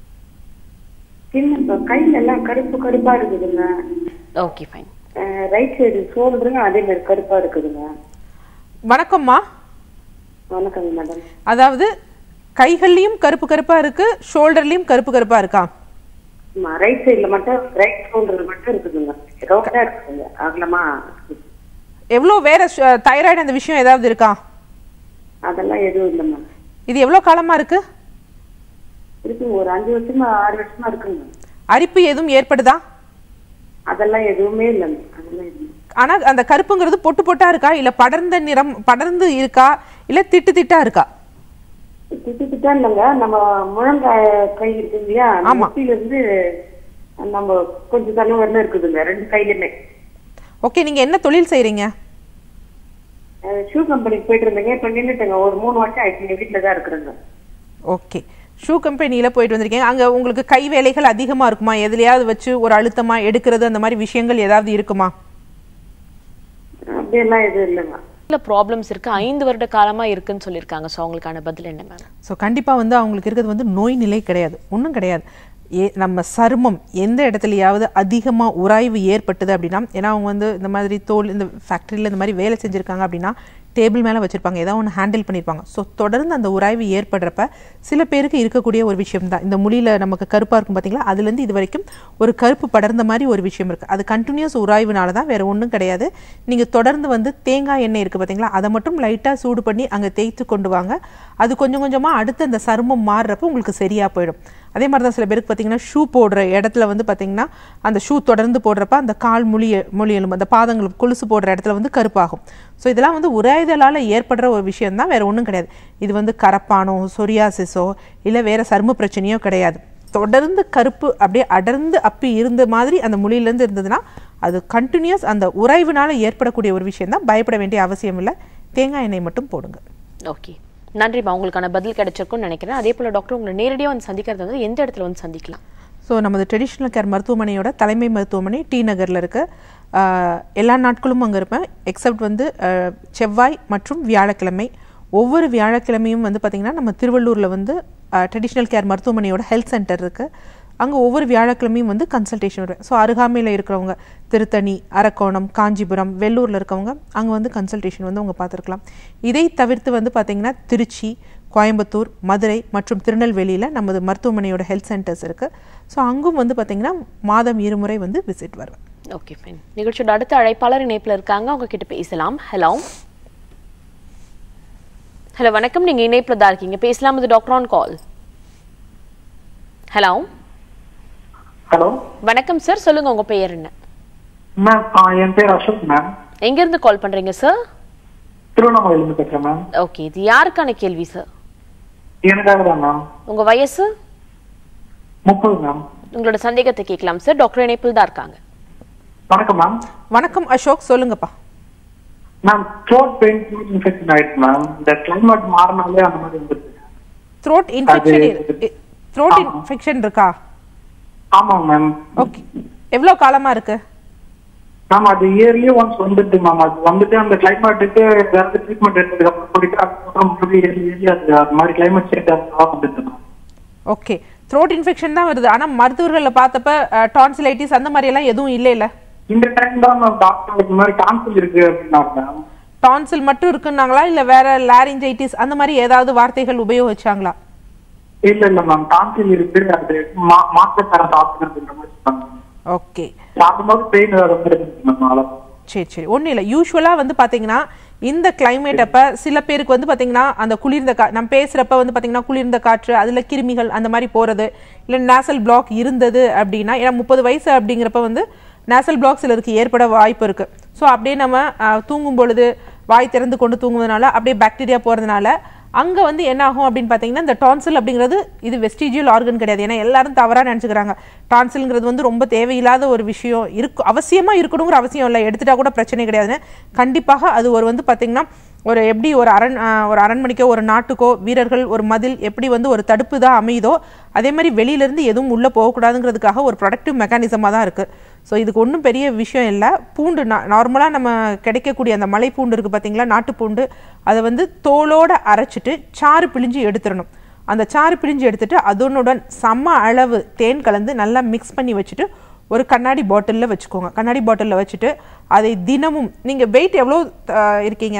சின்ன கையில எல்லாம் கருப்பு கருப்பா இருக்குதுங்க. Okay fine. ரைட் சைடு ஷோல்டருங்க அதே மாதிரி கருப்பா இருக்குதுங்க. வணக்கம்மா. வணக்கங்க மேடம். அதாவது கைகள்லயும் கருப்பு கருப்பா இருக்கு, ஷோல்டர்லயும் கருப்பு கருப்பா இருக்கா? ரைட் சைடுல மட்டும் ரைட் ஷோல்டர்ல மட்டும் இருக்குதுங்க, ரவுண்டா இருக்குதுங்க, அகலமா. எவ்வளவு வேற தைராய்டு அந்த விஷயம் ஏதாவது இருக்கா? அதெல்லாம் எதுவும் இல்லைம்மா. இது எவ்வளவு காலமா இருக்கு? இருக்குங்க, ஒரு அஞ்சு வருஷமா ஆறு வருஷமா இருக்குங்க. அரிப்பு எதுவும் ஏற்படுதா? அதெல்லாம் எதுவுமே இல்லைங்க, அதெல்லாம் எதுவும். ஆனா அந்த கருப்புங்கிறது பொட்டு பொட்டா இருக்கா, இல்ல படர்ந்த நிறம் படர்ந்து இருக்கா, இல்ல திட்டு திட்டா இருக்கா? திட்டு திட்டா இல்லைங்க, நம்ம முழங்காய் கை இருக்கு இல்லையா, முட்டில இருந்து நம்ம கொஞ்சம் தண்ணி வரல இருக்குதுங்க ரெண்டு கையிலுமே. ஓகே, நீங்க என்ன தொழில் செய்யறீங்க? ஷூ கம்பெனிக்கு போயிட்டு இருந்தீங்க, இப்ப நின்றுட்டுங்க, ஒரு மூணு வருஷம் ஆயிடுச்சு, வீட்டுல தான் இருக்கிறேங்க. ஓகே, ஷூ கம்பெனியில போயிட்டு வந்திருக்கீங்க. அங்க உங்களுக்கு கை வேலைகள் அதிகமா இருக்குமா? எதுலையாவது வச்சு ஒரு அழுத்தமா எடுக்கிறது அந்த மாதிரி விஷயங்கள் ஏதாவது இருக்குமா? அப்படியெல்லாம் எதுவும் இல்லைங்க. இல்ல ப்ராப்ளம்ஸ் இருக்கு, ஐந்து வருட காலமா இருக்குன்னு சொல்லியிருக்காங்க. ஸோ அவங்களுக்கான பதில் என்ன மேம்? ஸோ கண்டிப்பா வந்து அவங்களுக்கு இருக்கிறது வந்து நோய் நிலை கிடையாது, ஒன்றும் கிடையாது. ஏ நம்ம சருமம் எந்த இடத்துலையாவது அதிகமாக உராய்வு ஏற்பட்டது அப்படின்னா, ஏன்னா அவங்க வந்து இந்த மாதிரி தோல் இந்த ஃபேக்ட்ரியில் இந்த மாதிரி வேலை செஞ்சுருக்காங்க அப்படின்னா டேபிள் மேலே வச்சுருப்பாங்க, ஏதாவது ஒன்று ஹேண்டில் பண்ணியிருப்பாங்க. ஸோ தொடர்ந்து அந்த உராய்வு ஏற்படுறப்ப சில பேருக்கு இருக்கக்கூடிய ஒரு விஷயம் தான் இந்த முடியில் நமக்கு கருப்பாக இருக்கும் பார்த்தீங்களா, அதுலேருந்து இது வரைக்கும் ஒரு கருப்பு படர்ந்த மாதிரி ஒரு விஷயம் இருக்குது. அது கண்டினியூஸ் உராய்வுனால தான், வேறு ஒன்றும் கிடையாது. நீங்கள் தொடர்ந்து வந்து தேங்காய் எண்ணெய் இருக்குது பார்த்தீங்களா, அதை மட்டும் லைட்டாக சூடு பண்ணி அங்கே தேய்த்து கொண்டு வாங்க. அது கொஞ்சம் கொஞ்சமாக அடுத்து அந்த சருமம் மாறுறப்போ உங்களுக்கு சரியாக போயிடும். அதே மாதிரி தான் சில பேருக்கு பார்த்தீங்கன்னா ஷூ போடுற இடத்துல வந்து பார்த்தீங்கன்னா அந்த ஷூ தொடர்ந்து போடுறப்ப அந்த கால் மொழிய மொழியலும் அந்த பாதங்கள் கொலுசு போடுற இடத்துல வந்து கருப்பாகும். ஸோ இதெல்லாம் வந்து உராய்தலால் ஏற்படுற ஒரு விஷயம் தான், வேறு ஒன்றும் கிடையாது. இது வந்து கரப்பானோ சொரியாசிஸோ இல்லை வேறு சரும பிரச்சனையோ கிடையாது. தொடர்ந்து கருப்பு அப்படியே அடர்ந்து அப்பி இருந்த மாதிரி அந்த மொழியிலேருந்து இருந்ததுன்னா அது கண்டினியூஸ் அந்த உராய்வுனால ஏற்படக்கூடிய ஒரு விஷயம் தான், பயப்பட வேண்டிய அவசியம் இல்லை. தேங்காய் எண்ணெய் மட்டும் போடுங்க. ஓகே, நன்றிமா, உங்களுக்கான பதில் கிடைச்சிருக்கும்னு நினைக்கிறேன். அதே போல் டாக்டர் உங்களை நேரடியாக வந்து சந்திக்கிறது வந்து எந்த இடத்துல வந்து சந்திக்கலாம்? ஸோ நமது ட்ரெடிஷ்னல் கேர் மருத்துவமனையோட தலைமை மருத்துவமனை டி நகரில் இருக்க எல்லா நாட்களும் அங்கே இருப்பேன், எக்ஸப்ட் வந்து செவ்வாய் மற்றும் வியாழக்கிழமை. ஒவ்வொரு வியாழக்கிழமையும் வந்து பார்த்திங்கன்னா நம்ம திருவள்ளூரில் வந்து ட்ரெடிஷ்னல் கேர் மருத்துவமனையோட ஹெல்த் சென்டர் இருக்குது, அங்கே ஒவ்வொரு வியாழக்கிழமையும் வந்து கன்சல்டேஷன் வருவேன். ஸோ அருகாமையில் இருக்கிறவங்க திருத்தணி, அரக்கோணம், காஞ்சிபுரம், வெள்ளூரில் இருக்கவங்க அங்கே வந்து கன்சல்டேஷன் வந்து அவங்க பார்த்துருக்கலாம். இதை தவிர்த்து வந்து பார்த்திங்கன்னா திருச்சி, கோயம்புத்தூர், மதுரை மற்றும் திருநெல்வேலியில் நமது மருத்துவமனையோட ஹெல்த் சென்டர்ஸ் இருக்குது. ஸோ அங்கும் வந்து பார்த்திங்கன்னா மாதம் இருமுறை வந்து விசிட் வருவேன். Okay fine. நிகழ்ச்சியோட அடுத்த அழைப்பாளர் இணைப்பில் இருக்காங்க, அவங்க கிட்ட பேசலாம். ஹலோ ஹலோ வணக்கம், நீங்கள் இணைப்பில் தான் இருக்கீங்க, பேசலாம். இது doctor on call. Hello hello வணக்கம் சார், சொல்லுங்க உங்க பெயர் என்ன? மேம் என் பேர் அசோக் மேம். எங்க இருந்து கால் பண்றீங்க சார்? திருவண்ணாமலையில இருந்து பேசுறேன் மேம். ஓகே, இது யாருக்கான கேள்வி சார்? எனக்காக தான் மேம். உங்க வயசு? முப்பது மேம். உங்களோட சந்தேகத்தை கேட்கலாம் சார், டாக்டர் இணைப்பில் தான் இருக்காங்க. வணக்கம் மேம். வணக்கம் அசோக், சொல்லுங்கப்பா. மேம் த்ரோட் பெயின் இன்ஃபெக்ஷன் ஆயிடுச்சு மேம். இந்த கிளைமேட் மாறினாலே அந்த மாதிரி வந்துருக்கு. த்ரோட் இன்ஃபெக்ஷன் த்ரோட் இன்ஃபெக்ஷன் இருக்கா? ஆமாங்க மேம். ஓகே, எவ்வளவு காலமா இருக்கு மேம்? அது இயர்லி ஒன்ஸ் வந்துட்டு மேம். அது வந்துட்டு அந்த கிளைமேட்டுக்கு வேற ட்ரீட்மெண்ட் எடுத்ததுக்கு அப்புறம் போயிட்டு அதுக்கப்புறம் மறுபடியும் இயர்லி இயர்லி அது அது மாதிரி கிளைமேட் சேஞ்ச் ஆகுதா வந்துட்டு மேம். ஓகே, த்ரோட் இன்ஃபெக்ஷன் தான் வருது. ஆனா மருத்துவர்கள்ல பார்த்தப்ப டான்சிலைட்டிஸ் அந்த மாதிரி எல்லாம் எதுவும் இல்ல இல்ல இந்த டைம் தான் மேம் டாக்டர் இந்த மாதிரி டான்சில் இருக்கு அப்படின்னாங்க மேம். டான்சில் மட்டும் இருக்குன்னாங்களா இல்ல வேற லாரிஞ்சைட்டிஸ் அந்த மாதிரி ஏதாவது வார்த்தைகள் உபயோகிச்சாங்களா? இல்ல இல்ல மேம், டான்சில் இருக்கு, அது மாத்திரை தர சாப்பிடுறது அப்படின்ற மாதிரி சொன்னாங்க. ஓகே, சாப்பிடும்போது பெயின் வந்துருக்கு மேம். சரி சரி, ஒன்றும் இல்லை. யூஸ்வலாக வந்து பார்த்தீங்கன்னா இந்த கிளைமேட் அப்போ சில பேருக்கு வந்து பார்த்தீங்கன்னா அந்த குளிர்ந்த கா நம்ம பேசுகிறப்ப வந்து பார்த்தீங்கன்னா குளிர்ந்த காற்று அதில் கிருமிகள் அந்த மாதிரி போகிறது, இல்லை நேசல் பிளாக் இருந்தது அப்படின்னா, ஏன்னா முப்பது வயசு அப்படிங்கிறப்ப வந்து நேசல் பிளாக் சிலருக்கு ஏற்பட வாய்ப்பு இருக்குது. ஸோ அப்படியே நம்ம தூங்கும் பொழுது வாய் திறந்து கொண்டு தூங்குவதனால அப்படியே பாக்டீரியா போகிறதுனால அங்கே வந்து என்ன ஆகும் அப்படின்னு பார்த்தீங்கன்னா இந்த டான்சில் அப்படிங்கிறது இது வெஸ்டிஜியல் ஆர்கன் கிடையாது. ஏன்னா எல்லாரும் தவறாக நினச்சிக்கிறாங்க டான்சில்ங்கிறது வந்து ரொம்ப தேவையில்லாத ஒரு விஷயம் இருக்கு, அவசியமாக இருக்கணுங்கிற அவசியம் இல்லை, எடுத்துட்டா கூட பிரச்சனை கிடையாதுன்னு. கண்டிப்பாக அது ஒரு வந்து பார்த்தீங்கன்னா ஒரு எப்படி ஒரு அரண் ஒரு அரண்மனைக்கோ ஒரு நாட்டுக்கோ வீரர்கள் ஒரு மதில் எப்படி வந்து ஒரு தடுப்பு தான் அமையுதோ அதே மாதிரி வெளியிலேருந்து எதுவும் உள்ளே போகக்கூடாதுங்கிறதுக்காக ஒரு ப்ரொடக்டிவ் மெக்கானிசமாக தான் இருக்குது. ஸோ இதுக்கு ஒன்றும் பெரிய விஷயம் இல்லை. பூண்டு நார்மலாக நம்ம கிடைக்கக்கூடிய அந்த மலை பூண்டு இருக்குது பார்த்தீங்களா, நாட்டு பூண்டு, அதை வந்து தோலோடு அரைச்சிட்டு சாறு பிழிஞ்சு எடுத்துடணும். அந்த சாறு பிழிஞ்சு எடுத்துட்டு அதனுடன் சம அளவு தேன் கலந்து நல்லா மிக்ஸ் பண்ணி வச்சுட்டு ஒரு கண்ணாடி பாட்டிலில் வச்சுக்கோங்க. கண்ணாடி பாட்டிலில் வச்சுட்டு அதை தினமும் நீங்கள் வெயிட் எவ்வளோ இருக்கீங்க?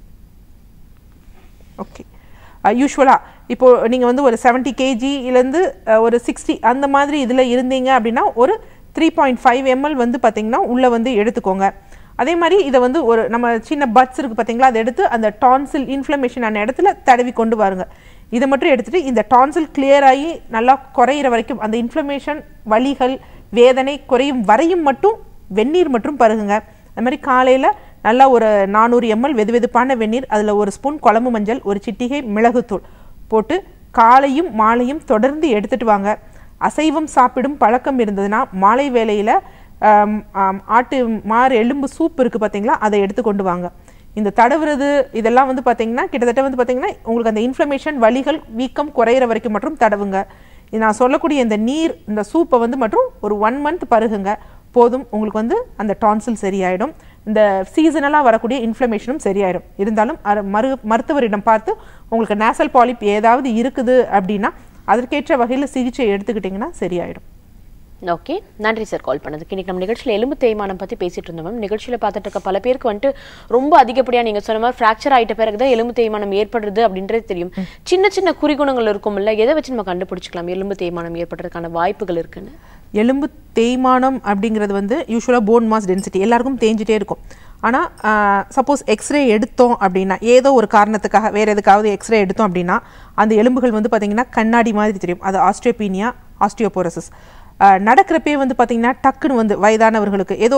ஓகே, யூஸ்வலாக இப்போது நீங்கள் வந்து ஒரு செவன்ட்டி கேஜிலேருந்து ஒரு சிக்ஸ்டி அந்த மாதிரி இதில் இருந்தீங்க அப்படின்னா ஒரு த்ரீ பாயிண்ட் ஃபைவ் எம்எல் வந்து பார்த்தீங்கன்னா உள்ளே வந்து எடுத்துக்கோங்க. அதே மாதிரி இதை வந்து ஒரு நம்ம சின்ன பட்ஸ் இருக்குது பார்த்தீங்களா, அதை எடுத்து அந்த டான்சில் இன்ஃப்ளமேஷன் ஆன இடத்துல தடவி கொண்டு வாருங்க. இதை மட்டும் எடுத்துகிட்டு இந்த டான்சில் கிளியர் ஆகி நல்லா குறையிற வரைக்கும் அந்த இன்ஃப்ளமேஷன் வலிகள் வேதனை குறையும் வரையும் மட்டும் வெந்நீர் மற்றும் பருகுங்க. அது மாதிரி காலையில் நல்லா ஒரு நானூறு எம்எல் வெது வெதுப்பான வெந்நீர், அதில் ஒரு ஸ்பூன் குழம்பு மஞ்சள், ஒரு சிட்டிகை மிளகுத்தூள் போட்டு காலையும் மாலையும் தொடர்ந்து எடுத்துகிட்டு வாங்க. அசைவம் சாப்பிடும் பழக்கம் இருந்ததுன்னா மாலை வேளையில் ஆட்டு மாறு எலும்பு சூப் இருக்குது பார்த்தீங்களா, அதை எடுத்து கொண்டு வாங்க. இந்த தடவுறது இதெல்லாம் வந்து பார்த்தீங்கன்னா கிட்டத்தட்ட வந்து பார்த்தீங்கன்னா உங்களுக்கு அந்த இன்ஃப்ளமேஷன் வலிகள் வீக்கம் குறையிற வரைக்கும் மற்றும் தடவுங்க. நான் சொல்லக்கூடிய இந்த நீர் இந்த சூப்பை வந்து மற்றும் ஒரு ஒன் மந்த் பருகுங்க, போதும். உங்களுக்கு வந்து அந்த டான்சில் சரியாயிடும். இந்த சீசனலாக வரக்கூடிய இன்ஃப்ளமேஷனும் சரியாயிடும். இருந்தாலும் மரு மருத்துவரிடம் பார்த்து உங்களுக்கு நேசல் பாலிப் ஏதாவது இருக்குது அப்படின்னா அதற்கேற்ற வகையில் சிகிச்சை எடுத்துக்கிட்டிங்கன்னா சரியாயிடும். ஓகே, நன்றி சார் கால் பண்ணதுக்கு. இன்னைக்கு நம்ம நிகழ்ச்சியில் எலும்பு தேய்மானம் பற்றி பேசிட்டு இருந்தோம் மேம். நிகழ்ச்சியில் பார்த்துட்டு இருக்க பல பேருக்கு வந்துட்டு ரொம்ப அதிகப்படியாக நீங்கள் சொன்ன மாதிரி ஃப்ராக்சர் ஆகிட்ட பிறகு தான் எலும்பு தேய்மானம் ஏற்படுறது அப்படின்றது தெரியும். சின்ன சின்ன குறிகுணங்கள் இருக்கும் இல்லை, எதை வச்சு நம்ம கண்டுபிடிச்சிக்கலாம் எலும்பு தேய்மானம் ஏற்படுறதுக்கான வாய்ப்புகள் இருக்குன்னு? எலும்பு தேய்மானம் அப்படிங்கிறது வந்து யூஸ்வலாக போன் மாஸ் டென்சிட்டி எல்லாருக்கும் தேஞ்சிட்டே இருக்கும். ஆனால் சப்போஸ் எக்ஸ்ரே எடுத்தோம் அப்படின்னா ஏதோ ஒரு காரணத்துக்காக வேறு எதுக்காவது எக்ஸ்ரே எடுத்தோம் அப்படின்னா அந்த எலும்புகள் வந்து பார்த்திங்கன்னா கண்ணாடி மாதிரி தெரியும். அது ஆஸ்ட்ரியோபீனியா, ஆஸ்டியோபோரோசிஸ். நடக்கிறப்பே வந்து பார்த்திங்கன்னா டக்குன்னு வந்து வயதானவர்களுக்கு ஏதோ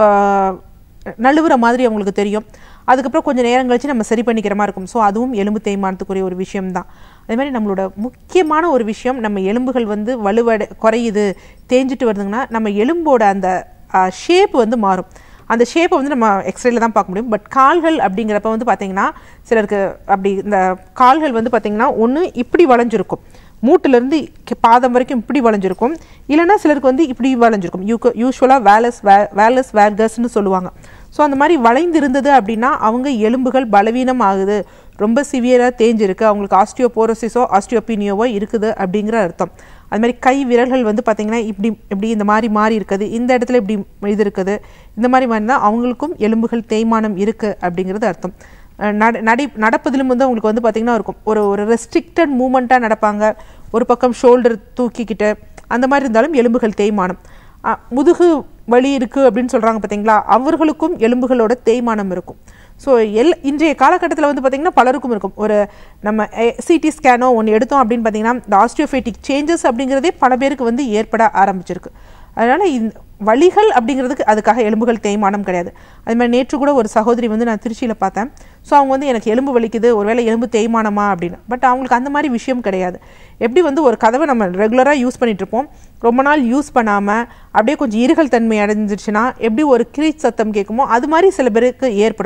நழுவுற மாதிரி அவங்களுக்கு தெரியும். அதுக்கப்புறம் கொஞ்சம் நேரம் கழிச்சு நம்ம சரி பண்ணிக்கிற மாதிரி இருக்கும். ஸோ அதுவும் எலும்பு தேய்மானத்துக்குரிய ஒரு விஷயம்தான். அதே மாதிரி நம்மளோட முக்கியமான ஒரு விஷயம், நம்ம எலும்புகள் வந்து வலுவடை குறையுது தேஞ்சிட்டு வருதுங்கன்னா நம்ம எலும்போட அந்த ஷேப் வந்து மாறும். அந்த ஷேப்பை வந்து நம்ம எக்ஸ்ரேல தான் பார்க்க முடியும். பட் கால்கள் அப்படிங்கிறப்ப வந்து பார்த்திங்கன்னா சிலருக்கு அப்படி இந்த கால்கள் வந்து பார்த்திங்கன்னா ஒன்று இப்படி வளைஞ்சிருக்கும், மூட்டிலேருந்து பாதம் வரைக்கும் இப்படி வளைஞ்சிருக்கும், இல்லைனா சிலருக்கு வந்து இப்படி வளைஞ்சிருக்கும். யூ யூஸ்வலாக வேலஸ் வே வேலஸ் வேர்கஸ்ன்னு சொல்லுவாங்க. ஸோ அந்த மாதிரி வளைந்து இருந்தது அப்படின்னா அவங்க எலும்புகள் பலவீனம் ஆகுது, ரொம்ப சிவியராக தேஞ்சிருக்கு, அவங்களுக்கு ஆஸ்டியோபோரோசிஸோ ஆஸ்டியோபீனியோவோ இருக்குது அப்படிங்கிற அர்த்தம். அது மாதிரி கை விரல்கள் வந்து பார்த்திங்கன்னா இப்படி இப்படி இந்த மாதிரி மாறி இருக்குது, இந்த இடத்துல இப்படி இது இருக்குது, இந்த மாதிரி மாதிரி தான் அவங்களுக்கும் எலும்புகள் தேய்மானம் இருக்குது அப்படிங்கிறது அர்த்தம். நட நடை நடப்பதிலும் வந்து அவங்களுக்கு வந்து பார்த்திங்கன்னா இருக்கும் ஒரு ஒரு ரெஸ்ட்ரிக்டட் மூமெண்ட்டாக நடப்பாங்க, ஒரு பக்கம் ஷோல்டர் தூக்கிக்கிட்டு அந்த மாதிரி இருந்தாலும் எலும்புகள் தேய்மானம். முதுகு வலி இருக்குது அப்படின்னு சொல்கிறாங்க பார்த்தீங்களா, அவர்களுக்கும் எலும்புகளோட தேய்மானம் இருக்கும். ஸோ எல் இன்றைய காலகட்டத்தில் வந்து பார்த்திங்கன்னா பலருக்கும் இருக்கும். ஒரு நம்ம சிடி ஸ்கேனோ ஒன்று எடுத்தோம் அப்படின்னு பார்த்திங்கன்னா இந்த ஆஸ்டியோஃபேட்டிக் சேஞ்சஸ் அப்படிங்கிறதே பல பேருக்கு வந்து ஏற்பட ஆரம்பிச்சிருக்கு. அதனால் இந்த வலிகள் அப்படிங்கிறதுக்கு அதுக்காக எலும்புகள் தேய்மானம் கிடையாது. அது மாதிரி நேற்று கூட ஒரு சகோதரி வந்து நான் திருச்சியில் பார்த்தேன். ஸோ அவங்க வந்து எனக்கு எலும்பு வலிக்குது, ஒருவேளை எலும்பு தேய்மானமா அப்படின்னு. பட் அவங்களுக்கு அந்த மாதிரி விஷயம் கிடையாது. எப்படி வந்து ஒரு கதவை நம்ம ரெகுலராக யூஸ் பண்ணிகிட்ருப்போம், ரொம்ப நாள் யூஸ் பண்ணாமல் அப்படியே கொஞ்சம் இருகல் தன்மை அடைஞ்சிருச்சுன்னா எப்படி ஒரு கிரீச் சத்தம் கேட்குமோ அது மாதிரி சில பேருக்கு ஏற்படும்.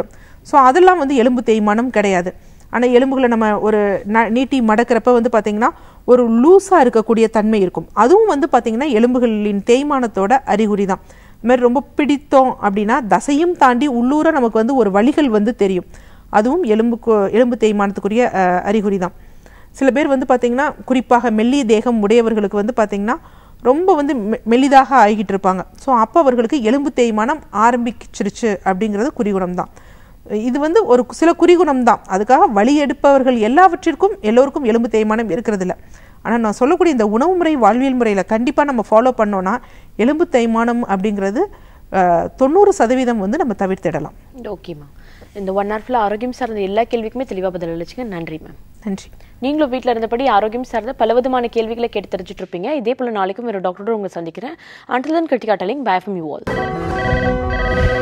ஸோ அதெல்லாம் வந்து எலும்பு தேய்மானம் கிடையாது. ஆனால் எலும்புகளை நம்ம ஒரு ந நீட்டி மடக்கிறப்ப வந்து பார்த்திங்கன்னா ஒரு லூஸாக இருக்கக்கூடிய தன்மை இருக்கும். அதுவும் வந்து பார்த்திங்கன்னா எலும்புகளின் தேய்மானத்தோட அறிகுறி தான். இது மாதிரி ரொம்ப பிடித்தோம் அப்படின்னா தசையும் தாண்டி உள்ளூர நமக்கு வந்து ஒரு வலிகள் வந்து தெரியும். அதுவும் எலும்பு எலும்பு தேய்மானத்துக்குரிய அறிகுறி தான். சில பேர் வந்து பார்த்திங்கன்னா குறிப்பாக மெல்லிய தேகம் உடையவர்களுக்கு வந்து பார்த்திங்கன்னா ரொம்ப வந்து மெ மெலிதாக ஆகிட்டு இருப்பாங்க. ஸோ அப்போ அவர்களுக்கு எலும்பு தேய்மானம் ஆரம்பிச்சிருச்சு அப்படிங்கிறது குறிகுணம் தான். இது வந்து ஒரு சில குறிகுணம் தான். அதுக்காக வலி எடுப்பவர்கள் எல்லாவற்றிற்கும் எல்லோருக்கும் எலும்பு தேய்மானம் இருக்கிறது இல்லை. ஆனால் நான் சொல்லக்கூடிய இந்த உணவு முறை வாழ்வியல் முறையில் கண்டிப்பாக நம்ம ஃபாலோ பண்ணோன்னா எலும்பு தேய்மானம் அப்படிங்கிறது தொண்ணூறு சதவீதம் வந்து நம்ம தவிர்த்திடலாம். ஓகே மேம், இந்த ஒன் ஹவர் ஃபுல்லாக ஆரோக்கியம் சார்ந்த எல்லா கேள்விக்குமே தெளிவாக பதில் அளிச்சிங்க. நன்றி மேம். நன்றி. நீங்களும் வீட்டில் இருந்தபடி ஆரோக்கியம் சார்ந்த பல விதமான கேள்விகளை கேட்டு தெரிஞ்சுட்டு இருப்பீங்க. இதே போல் நாளைக்கும் ஒரு டாக்டரோட உங்களை சந்திக்கிறேன். Until then Krithika telling bye from you all.